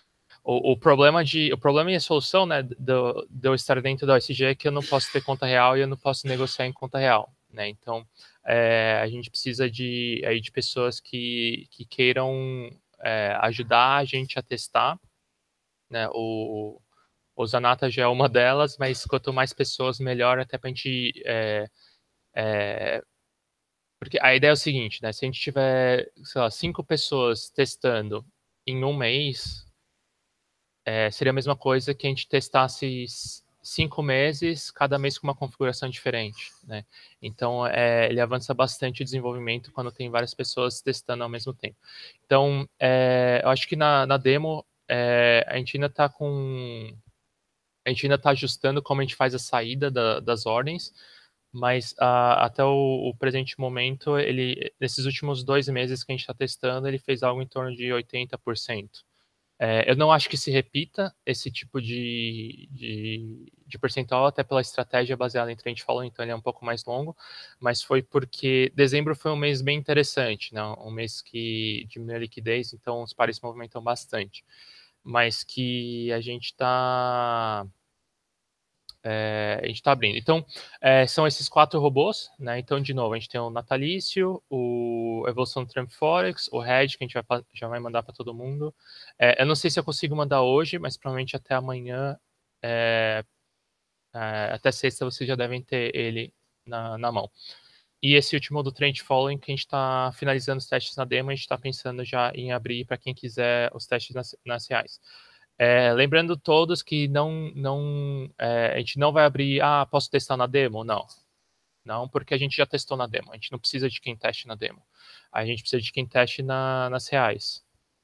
o, o problema de, o problema e a solução, né, do, de eu estar dentro da O S G é que eu não posso ter conta real e eu não posso negociar em conta real, né? Então, é, a gente precisa de, aí, de pessoas que, que queiram é, ajudar a gente a testar, né? O, o Zanata já é uma delas, mas quanto mais pessoas, melhor, até para a gente... É, é, porque a ideia é o seguinte, né? Se a gente tiver, sei lá, cinco pessoas testando em um mês, é, seria a mesma coisa que a gente testasse cinco meses, cada mês com uma configuração diferente, né? Então, é, ele avança bastante o desenvolvimento quando tem várias pessoas testando ao mesmo tempo. Então, é, eu acho que na, na demo, é, a gente ainda está com... A gente ainda está ajustando como a gente faz a saída da, das ordens, mas uh, até o, o presente momento, ele, nesses últimos dois meses que a gente está testando, ele fez algo em torno de oitenta por cento. É, eu não acho que se repita esse tipo de, de, de percentual, até pela estratégia baseada em trend follow, então ele é um pouco mais longo, mas foi porque dezembro foi um mês bem interessante, né? Um mês que diminuiu a liquidez, então os pares se movimentam bastante, mas que a gente está... É, a gente está abrindo. Então, é, são esses quatro robôs, né? Então, de novo, a gente tem o Natalício, o Evolução do Trump Forex, o Red, que a gente vai, já vai mandar para todo mundo. É, eu não sei se eu consigo mandar hoje, mas provavelmente até amanhã, é, é, até sexta, vocês já devem ter ele na, na mão. E esse último do Trend Following, que a gente está finalizando os testes na demo, a gente está pensando já em abrir para quem quiser os testes nas, nas reais. É, lembrando todos que não, não, é, a gente não vai abrir, ah, posso testar na demo? Não. Não, porque a gente já testou na demo. A gente não precisa de quem teste na demo. A gente precisa de quem teste na, nas reais.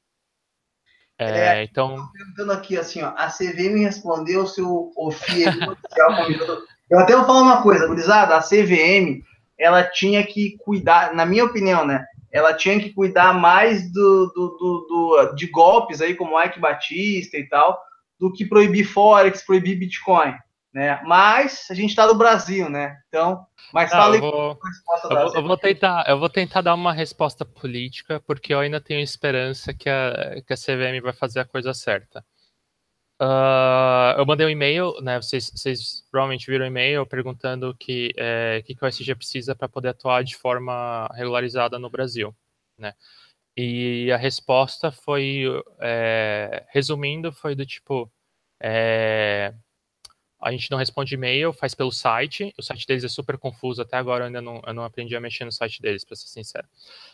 É, É, então... Estou perguntando aqui, assim, ó, a C V M respondeu se o F I I oficial convidou. Eu até vou falar uma coisa, gurizada, a C V M, ela tinha que cuidar, na minha opinião, né? Ela tinha que cuidar mais do, do, do, do de golpes aí, como o Ike Batista e tal, do que proibir Forex, proibir Bitcoin, né? Mas a gente está no Brasil, né? Então, mas Não, fala eu vou, a resposta eu da vou, eu vou tentar, eu vou tentar dar uma resposta política, porque eu ainda tenho esperança que a, que a C V M vai fazer a coisa certa. Uh, eu mandei um e-mail, né? Vocês, vocês provavelmente viram o e-mail perguntando o que, é, que, que o O S G precisa para poder atuar de forma regularizada no Brasil, né? E a resposta foi, é, resumindo, foi do tipo, é, a gente não responde e-mail, faz pelo site, o site deles é super confuso, até agora eu ainda não, eu não aprendi a mexer no site deles, para ser sincero.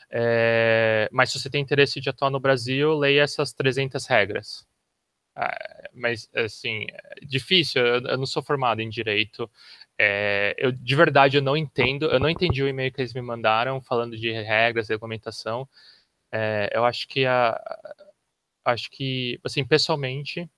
É, mas se você tem interesse de atuar no Brasil, leia essas trezentas regras. Ah, mas, assim, é difícil, eu, eu não sou formado em Direito, é, eu, de verdade, eu não entendo, eu não entendi o e-mail que eles me mandaram, falando de regras, regulamentação, é, eu acho que, a, acho que, assim, pessoalmente,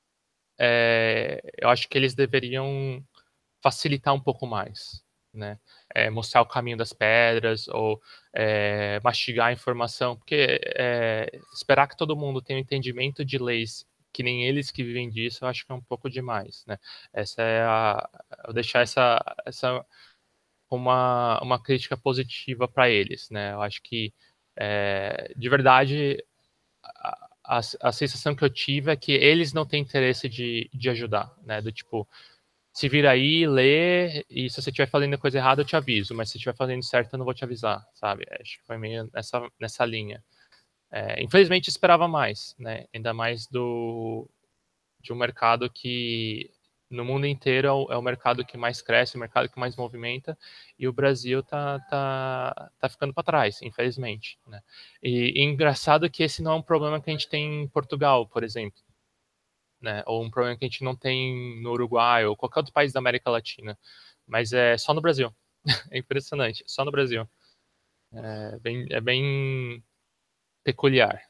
é, eu acho que eles deveriam facilitar um pouco mais, né, é, mostrar o caminho das pedras, ou é, mastigar a informação, porque é, esperar que todo mundo tenha um entendimento de leis que nem eles que vivem disso, eu acho que é um pouco demais, né? Essa é a... Eu deixar essa, essa uma, uma crítica positiva para eles, né? Eu acho que, é, de verdade, a, a, a sensação que eu tive é que eles não têm interesse de, de ajudar, né? Do tipo, se vira aí, lê, e se você estiver fazendo coisa errada, eu te aviso, mas se estiver fazendo certo, eu não vou te avisar, sabe? Acho que foi meio nessa, nessa linha. É, infelizmente esperava mais, né? Ainda mais do, de um mercado que no mundo inteiro é o, é o mercado que mais cresce, o mercado que mais movimenta, e o Brasil tá, tá, tá ficando para trás, infelizmente, né? E, e engraçado que esse não é um problema que a gente tem em Portugal, por exemplo, né? Ou um problema que a gente não tem no Uruguai ou qualquer outro país da América Latina, mas é só no Brasil. É impressionante, só no Brasil. É bem, é bem peculiar.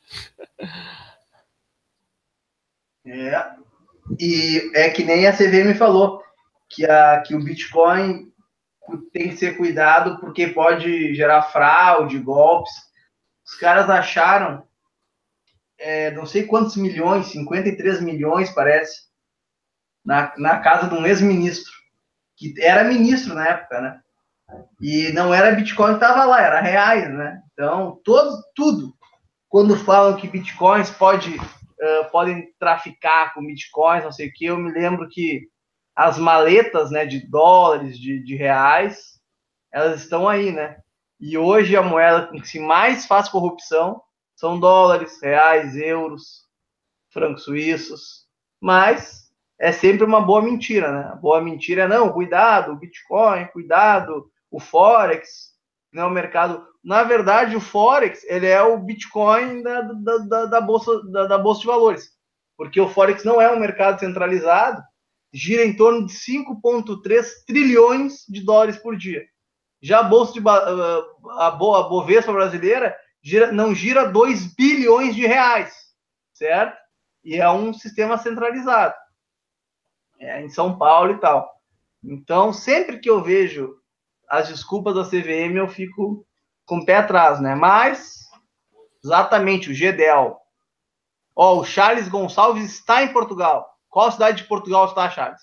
É, e é que nem a C V M falou, que, a, que o Bitcoin tem que ser cuidado porque pode gerar fraude, golpes. Os caras acharam, é, não sei quantos milhões, cinquenta e três milhões, parece, na, na casa de um ex-ministro, que era ministro na época, né? E não era Bitcoin que estava lá, era reais, né? Então, todo, tudo. Quando falam que Bitcoins pode uh, podem traficar com bitcoins, não sei o que. Eu me lembro que as maletas, né, de dólares, de, de reais, elas estão aí, né? E hoje a moeda que se mais faz corrupção são dólares, reais, euros, francos suíços. Mas é sempre uma boa mentira, né? A boa mentira é, não, cuidado, o Bitcoin, cuidado, o Forex, não é o mercado... Na verdade, o Forex, ele é o Bitcoin da, da, da, da, bolsa, da, da Bolsa de Valores. Porque o Forex não é um mercado centralizado, gira em torno de cinco vírgula três trilhões de dólares por dia. Já a Bolsa de a Bovespa brasileira gira, não gira dois bilhões de reais, certo? E é um sistema centralizado. É, em São Paulo e tal. Então, sempre que eu vejo as desculpas da C V M, eu fico com o pé atrás, né? Mas, exatamente, o G D E L. Ó, o Charles Gonçalves está em Portugal. Qual cidade de Portugal está, Charles?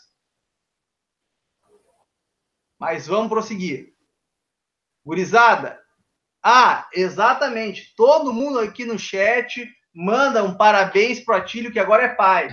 Mas vamos prosseguir. Gurizada. Ah, exatamente. Todo mundo aqui no chat manda um parabéns pro Atílio, que agora é pai.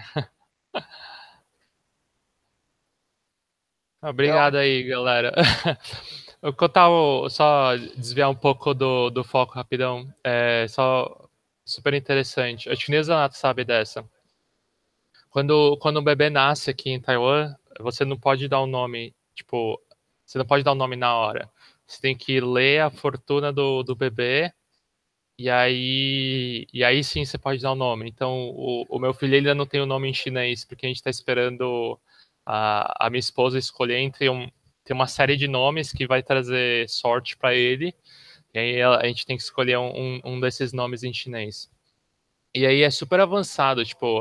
Obrigado aí, galera. Eu contar só desviar um pouco do, do foco rapidão. É só super interessante. Acho que nem o Zanato sabe dessa. Quando, quando um bebê nasce aqui em Taiwan, você não pode dar um nome, tipo, você não pode dar um nome na hora. Você tem que ler a fortuna do, do bebê e aí, e aí sim você pode dar o um nome. Então, o, o meu filho ainda não tem o um nome em chinês, porque a gente está esperando a, a minha esposa escolher entre um, tem uma série de nomes que vai trazer sorte para ele, e aí a gente tem que escolher um, um desses nomes em chinês. E aí é super avançado, tipo,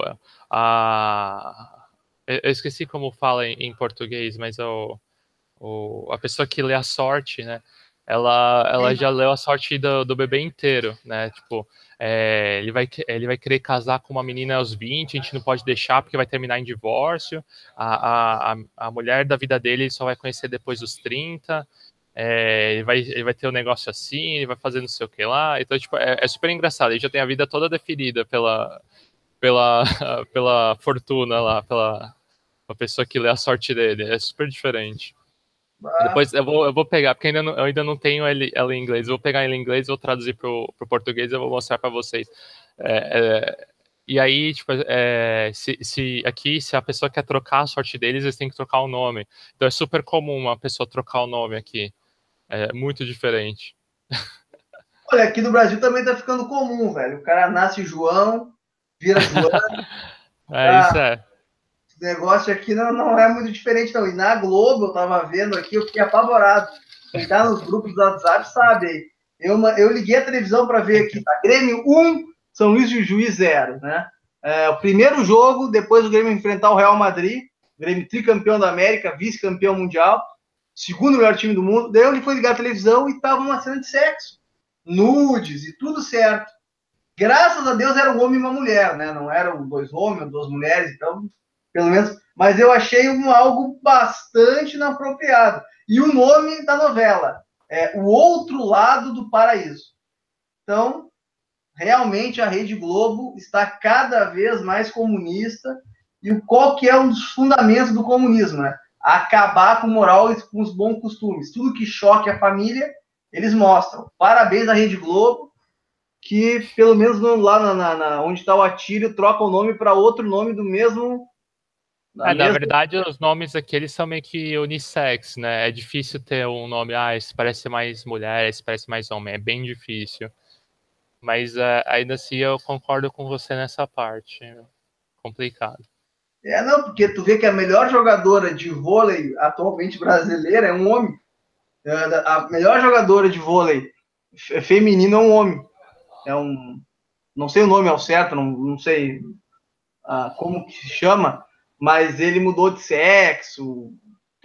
a... eu esqueci como fala em, em português, mas o, o, a pessoa que lê a sorte, né, ela, ela já leu a sorte do, do bebê inteiro, né, tipo, é, ele, vai, ele vai querer casar com uma menina aos vinte, a gente não pode deixar porque vai terminar em divórcio, a, a, a mulher da vida dele ele só vai conhecer depois dos trinta, é, ele, vai, ele vai ter um negócio assim, ele vai fazer não sei o que lá, então tipo, é, é super engraçado, ele já tem a vida toda definida pela, pela, pela fortuna lá, pela a pessoa que lê a sorte dele, é super diferente. Ah. Depois eu vou, eu vou pegar, porque ainda não, eu ainda não tenho ela, ela em inglês, eu vou pegar ela em inglês, vou traduzir pro, pro português e eu vou mostrar para vocês. É, é, e aí, tipo, é, se, se aqui, se a pessoa quer trocar a sorte deles, eles têm que trocar o nome. Então é super comum uma pessoa trocar o nome aqui. É muito diferente. Olha, aqui no Brasil também tá ficando comum, velho. O cara nasce João, vira Joana. É, tá? Isso é. O negócio aqui não, não é muito diferente, não. E na Globo, eu tava vendo aqui, eu fiquei apavorado. Quem tá nos grupos do WhatsApp sabe aí. Eu, eu liguei a televisão para ver aqui, tá? Grêmio um, São Luís de Juiz zero, né? É, o primeiro jogo, depois do Grêmio enfrentar o Real Madrid, Grêmio tricampeão da América, vice-campeão mundial, segundo melhor time do mundo. Daí ele foi ligar a televisão e tava uma cena de sexo, nudes e tudo certo. Graças a Deus era um homem e uma mulher, né? Não eram dois homens, duas mulheres, então, pelo menos. Mas eu achei um, algo bastante inapropriado. E o nome da novela é O Outro Lado do Paraíso. Então, realmente a Rede Globo está cada vez mais comunista. E qual que é um dos fundamentos do comunismo, né? Acabar com moral e com os bons costumes. Tudo que choque a família, eles mostram. Parabéns à Rede Globo, que pelo menos lá na, na, na onde está o Atílio, troca o nome para outro nome do mesmo... Na, é, mesma... na verdade, os nomes aqui eles são meio que unissex, né? É difícil ter um nome, ah, esse parece mais mulher, esse parece mais homem, é bem difícil. Mas uh, ainda assim eu concordo com você nessa parte. Complicado. É, não, porque tu vê que a melhor jogadora de vôlei atualmente brasileira é um homem. A melhor jogadora de vôlei feminino é um homem. É um... Não sei o nome ao certo, não, não sei uh, como que se chama, mas ele mudou de sexo,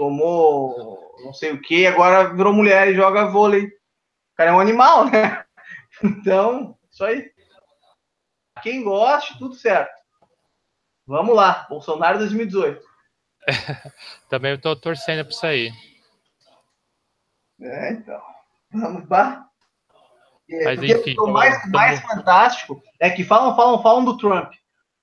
tomou não sei o que, agora virou mulher e joga vôlei. O cara é um animal, né? Então, isso aí. Quem goste, tudo certo. Vamos lá, Bolsonaro dois mil e dezoito. Também eu tô torcendo pra isso aí. É, então. Vamos lá. É, Mas porque enfim. o mais, tô... mais fantástico é que falam, falam, falam do Trump.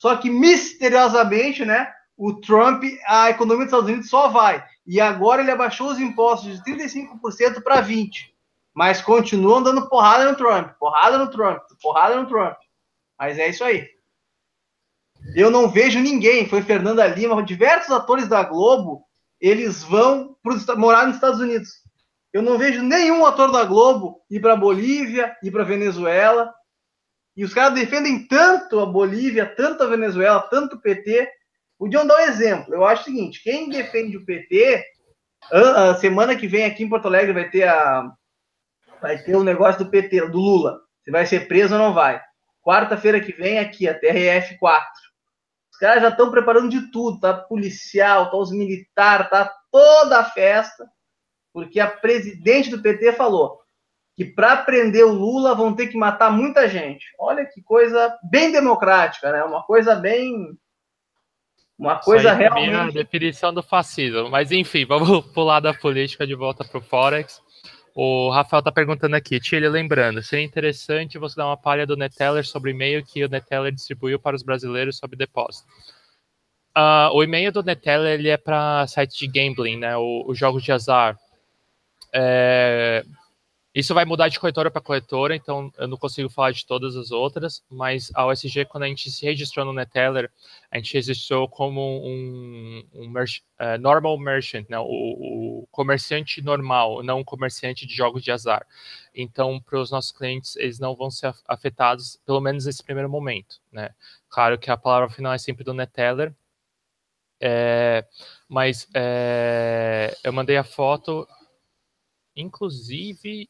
Só que, misteriosamente, né, o Trump, a economia dos Estados Unidos só vai. E agora ele abaixou os impostos de trinta e cinco por cento para vinte por cento. Mas continuam dando porrada no Trump, porrada no Trump, porrada no Trump. Mas é isso aí. Eu não vejo ninguém, foi Fernanda Lima, diversos atores da Globo, eles vão pro, morar nos Estados Unidos. Eu não vejo nenhum ator da Globo ir para Bolívia, ir para Venezuela. E os caras defendem tanto a Bolívia, tanto a Venezuela, tanto o P T. Podiam dar um exemplo. Eu acho o seguinte, quem defende o P T, a, a semana que vem aqui em Porto Alegre vai ter a vai ter o um negócio do P T, do Lula. Se vai ser preso ou não vai. Quarta-feira que vem aqui, a T R F quatro. Os caras já estão preparando de tudo, tá? Policial, tá os militares, tá toda a festa, porque a presidente do P T falou que para prender o Lula vão ter que matar muita gente. Olha que coisa bem democrática, né? Uma coisa bem... Uma coisa Isso aí realmente... é a definição do fascismo. Mas enfim, vamos pular da política de volta para o Forex. O Rafael está perguntando aqui, Tilly, lembrando, seria interessante você dar uma palha do Neteller sobre o e-mail que o Neteller distribuiu para os brasileiros sobre depósito. Uh, o e-mail do Neteller ele é para sites de gambling, né? Os jogos de azar. É... Isso vai mudar de corretora para corretora, então eu não consigo falar de todas as outras, mas a O S G, quando a gente se registrou no Neteller, a gente registrou como um, um merch, uh, normal merchant, né? o, o comerciante normal, não um comerciante de jogos de azar. Então, para os nossos clientes, eles não vão ser afetados, pelo menos nesse primeiro momento, né? Claro que a palavra final é sempre do Neteller, é, mas é, eu mandei a foto, inclusive...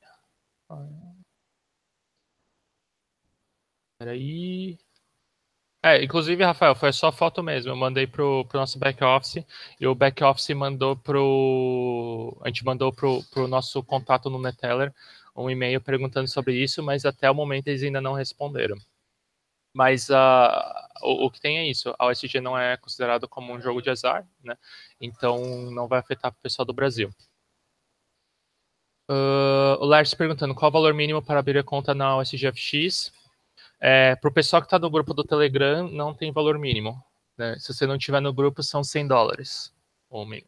Peraí. É, inclusive, Rafael, foi só foto mesmo. Eu mandei pro, pro nosso back-office e o back-office mandou pro... A gente mandou pro, pro nosso contato no Neteller um e-mail perguntando sobre isso, mas até o momento eles ainda não responderam. Mas uh, o, o que tem é isso. A O S G não é considerado como um jogo de azar, né? Então não vai afetar o pessoal do Brasil. Uh, o Lars perguntando qual o valor mínimo para abrir a conta na O S G F X. É, para o pessoal que está no grupo do Telegram, não tem valor mínimo, né? Se você não estiver no grupo, são cem dólares. Ou mínimo.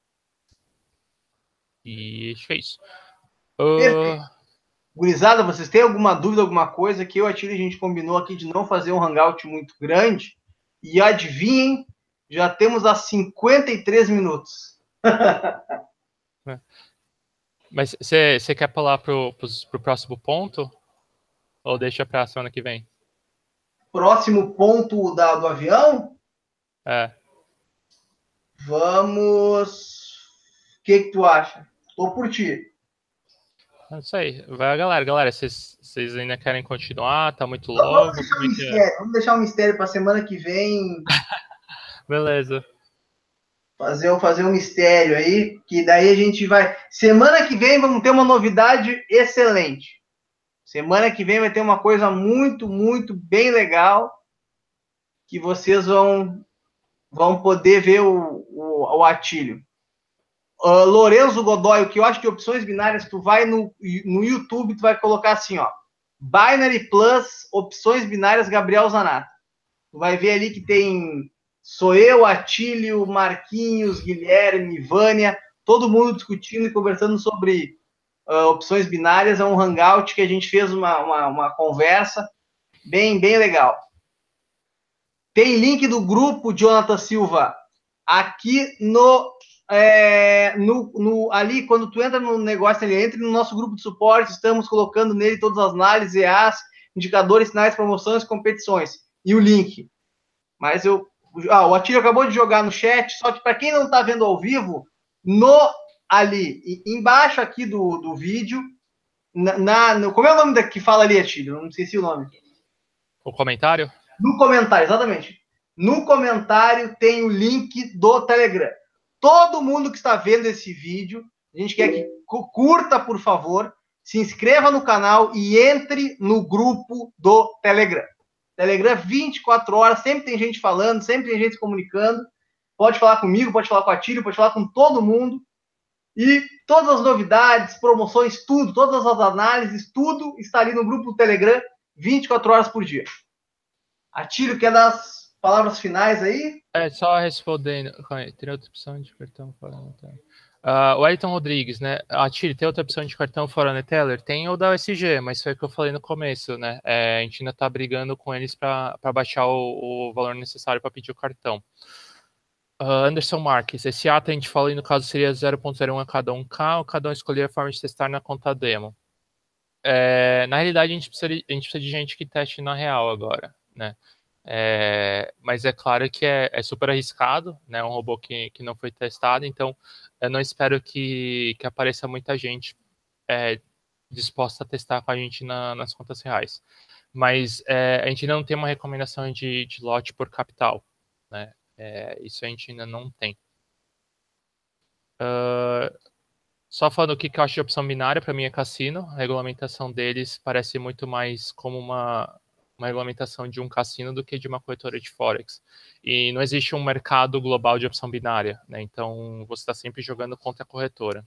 E acho que é isso. Uh... Gurizada, vocês têm alguma dúvida, alguma coisa que eu e a Tilly, a gente combinou aqui de não fazer um hangout muito grande? E adivinhem, já temos a cinquenta e três minutos. é. Mas você quer pular para o próximo ponto? Ou deixa para a semana que vem? Próximo ponto da, do avião? É. Vamos... O que, que tu acha? Tô por ti. Não sei. Vai, galera. Galera, vocês ainda querem continuar? Tá muito longo? Vamos deixar Como um é que é? mistério. Vamos deixar um mistério para semana que vem. Beleza. Fazer, fazer um mistério aí, que daí a gente vai... Semana que vem vamos ter uma novidade excelente. Semana que vem vai ter uma coisa muito, muito bem legal que vocês vão, vão poder ver o, o, o Atílio. Uh, Lorenzo Godoy, o que eu acho de opções binárias, tu vai no, no YouTube, tu vai colocar assim, ó, Binary Plus, opções binárias, Gabriel Zanata. Tu vai ver ali que tem... Sou eu, Atílio, Marquinhos, Guilherme, Vânia, todo mundo discutindo e conversando sobre uh, opções binárias. É um hangout que a gente fez uma, uma, uma conversa bem, bem legal. Tem link do grupo, Jonathan Silva, aqui no, é, no, no... Ali, quando tu entra no negócio, ali, entra no nosso grupo de suporte, estamos colocando nele todas as análises, E As, indicadores, sinais, promoções, competições. E o link. Mas eu... Ah, o Atílio acabou de jogar no chat, só que para quem não está vendo ao vivo, no ali, embaixo aqui do, do vídeo, na, na, no, como é o nome da, que fala ali, Atílio? Não esqueci o nome. O comentário? No comentário, exatamente. No comentário tem o link do Telegram. Todo mundo que está vendo esse vídeo, a gente quer que curta, por favor, se inscreva no canal e entre no grupo do Telegram. Telegram vinte e quatro horas, sempre tem gente falando, sempre tem gente se comunicando. Pode falar comigo, pode falar com a Atílio, pode falar com todo mundo. E todas as novidades, promoções, tudo, todas as análises, tudo está ali no grupo do Telegram vinte e quatro horas por dia. Atílio, quer dar as palavras finais aí? É, só respondendo. Tem outra opção de cartão fora Neteller? Uh, o Elton Rodrigues, né? A Tire, tem outra opção de cartão fora Neteller? Tem o da U S G, mas foi o que eu falei no começo, né? É, a gente ainda tá brigando com eles para baixar o, o valor necessário para pedir o cartão. Uh, Anderson Marques, esse ato a gente falou, e no caso seria zero ponto zero um a cada um K, ou cada um escolher a forma de testar na conta demo. É, na realidade, a gente, precisa de, a gente precisa de gente que teste na real agora, né? É, mas é claro que é, é super arriscado, né? Um robô que, que não foi testado, então eu não espero que, que apareça muita gente é, disposta a testar com a gente na, nas contas reais. Mas é, a gente ainda não tem uma recomendação de, de lote por capital, né? É, isso a gente ainda não tem. Uh, Só falando o que eu acho de opção binária, para mim é cassino. A regulamentação deles parece muito mais como uma, uma regulamentação de um cassino do que de uma corretora de Forex. E não existe um mercado global de opção binária, né? Então você está sempre jogando contra a corretora.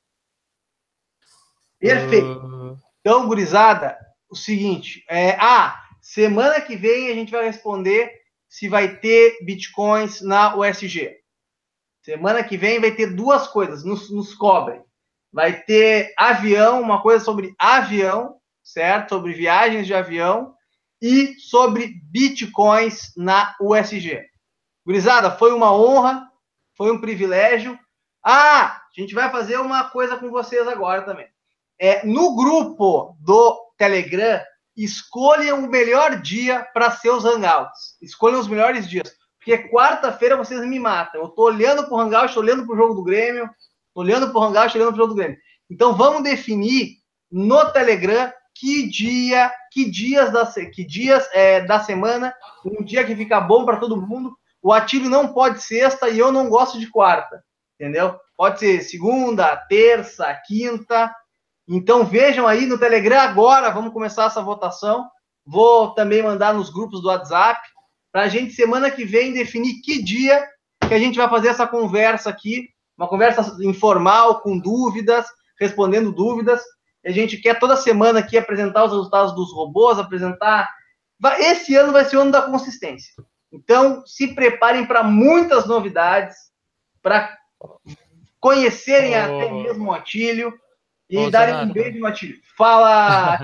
Perfeito. Uh... Então, gurizada, o seguinte, é, ah, semana que vem a gente vai responder se vai ter bitcoins na U S G. Semana que vem vai ter duas coisas, nos, nos cobrem. Vai ter avião, uma coisa sobre avião, certo? Sobre viagens de avião e sobre bitcoins na U S G. Gurizada, foi uma honra, foi um privilégio. Ah, a gente vai fazer uma coisa com vocês agora também. É, no grupo do Telegram, escolham o melhor dia para seus hangouts. Escolham os melhores dias. Porque quarta-feira vocês me matam. Eu tô olhando pro Hangout, tô olhando pro jogo do Grêmio, tô olhando pro Hangout, tô olhando pro jogo do Grêmio. Então vamos definir no Telegram que dia, que dias da, que dias, é, da semana, um dia que fica bom para todo mundo. O Atílio não pode sexta e eu não gosto de quarta, entendeu? Pode ser segunda, terça, quinta. Então vejam aí no Telegram agora, vamos começar essa votação. Vou também mandar nos grupos do WhatsApp para a gente, semana que vem, definir que dia que a gente vai fazer essa conversa aqui, uma conversa informal, com dúvidas, respondendo dúvidas. A gente quer toda semana aqui apresentar os resultados dos robôs, apresentar... Esse ano vai ser o ano da consistência. Então, se preparem para muitas novidades, para conhecerem oh. até mesmo o Atílio e oh, darem Zanata. um beijo no Atílio. Fala!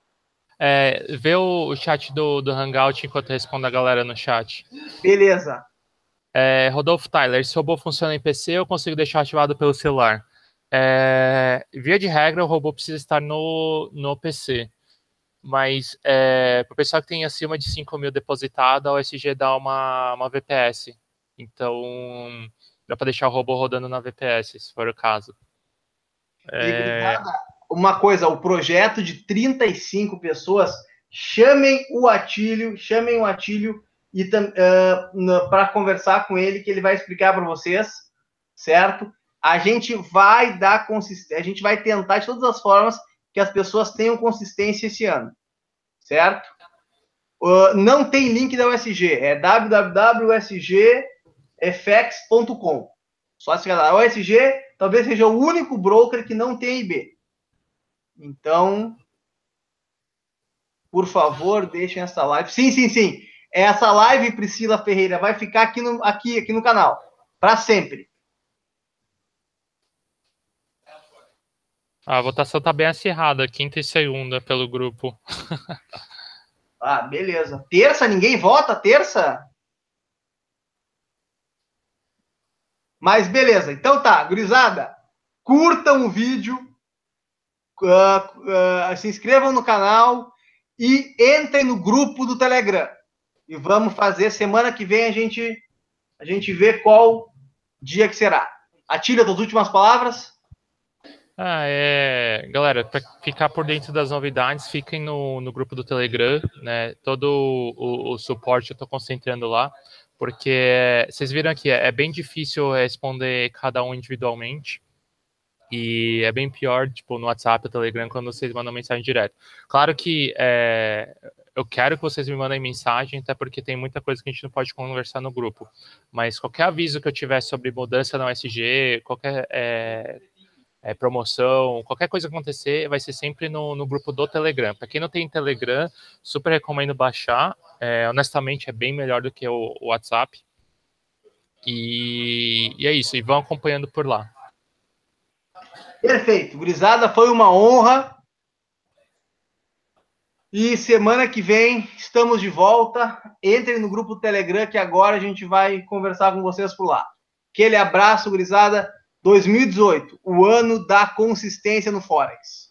É, vê o, o chat do, do Hangout enquanto eu respondo a galera no chat. Beleza. É, Rodolfo Tyler, se o robô funciona em P C, eu consigo deixar ativado pelo celular. É, via de regra, o robô precisa estar no, no P C. Mas é, para o pessoal que tem acima de cinco mil depositado, a U S G dá uma, uma V P S. Então, dá para deixar o robô rodando na V P S, se for o caso. É... Uma coisa, o projeto de trinta e cinco pessoas, chamem o Atílio, chamem o Atílio e uh, para conversar com ele, que ele vai explicar para vocês, certo? A gente vai dar consistência, a gente vai tentar de todas as formas que as pessoas tenham consistência esse ano, certo? Uh, não tem link da U S G, é w w w ponto u s g f x ponto com. Só se a U S G talvez seja o único broker que não tem I B. Então, por favor, deixem essa live. Sim, sim, sim. Essa live, Priscila Ferreira, vai ficar aqui no, aqui, aqui no canal, para sempre. A votação tá bem acirrada, quinta e segunda pelo grupo. Ah, beleza. Terça, ninguém vota? Terça? Mas beleza. Então tá, gurizada. Curtam o vídeo. Uh, uh, se inscrevam no canal e entrem no grupo do Telegram. E vamos fazer, semana que vem a gente, a gente vê qual dia que será. Atílio, as últimas palavras? Ah, é... Galera, para ficar por dentro das novidades, fiquem no, no grupo do Telegram, né? Todo o, o suporte eu estou concentrando lá, porque vocês viram aqui, é, é bem difícil responder cada um individualmente. E é bem pior, tipo, no WhatsApp, no Telegram, quando vocês mandam mensagem direto. Claro que é, eu quero que vocês me mandem mensagem, até porque tem muita coisa que a gente não pode conversar no grupo. Mas qualquer aviso que eu tiver sobre mudança na U S G, qualquer é, é, promoção, qualquer coisa acontecer, vai ser sempre no, no grupo do Telegram. Para quem não tem Telegram, super recomendo baixar. É, honestamente, é bem melhor do que o, o WhatsApp. E, e é isso, e vão acompanhando por lá. Perfeito, gurizada, foi uma honra. E semana que vem estamos de volta. Entrem no grupo do Telegram que agora a gente vai conversar com vocês por lá. Aquele abraço, gurizada. dois mil e dezoito, o ano da consistência no Forex.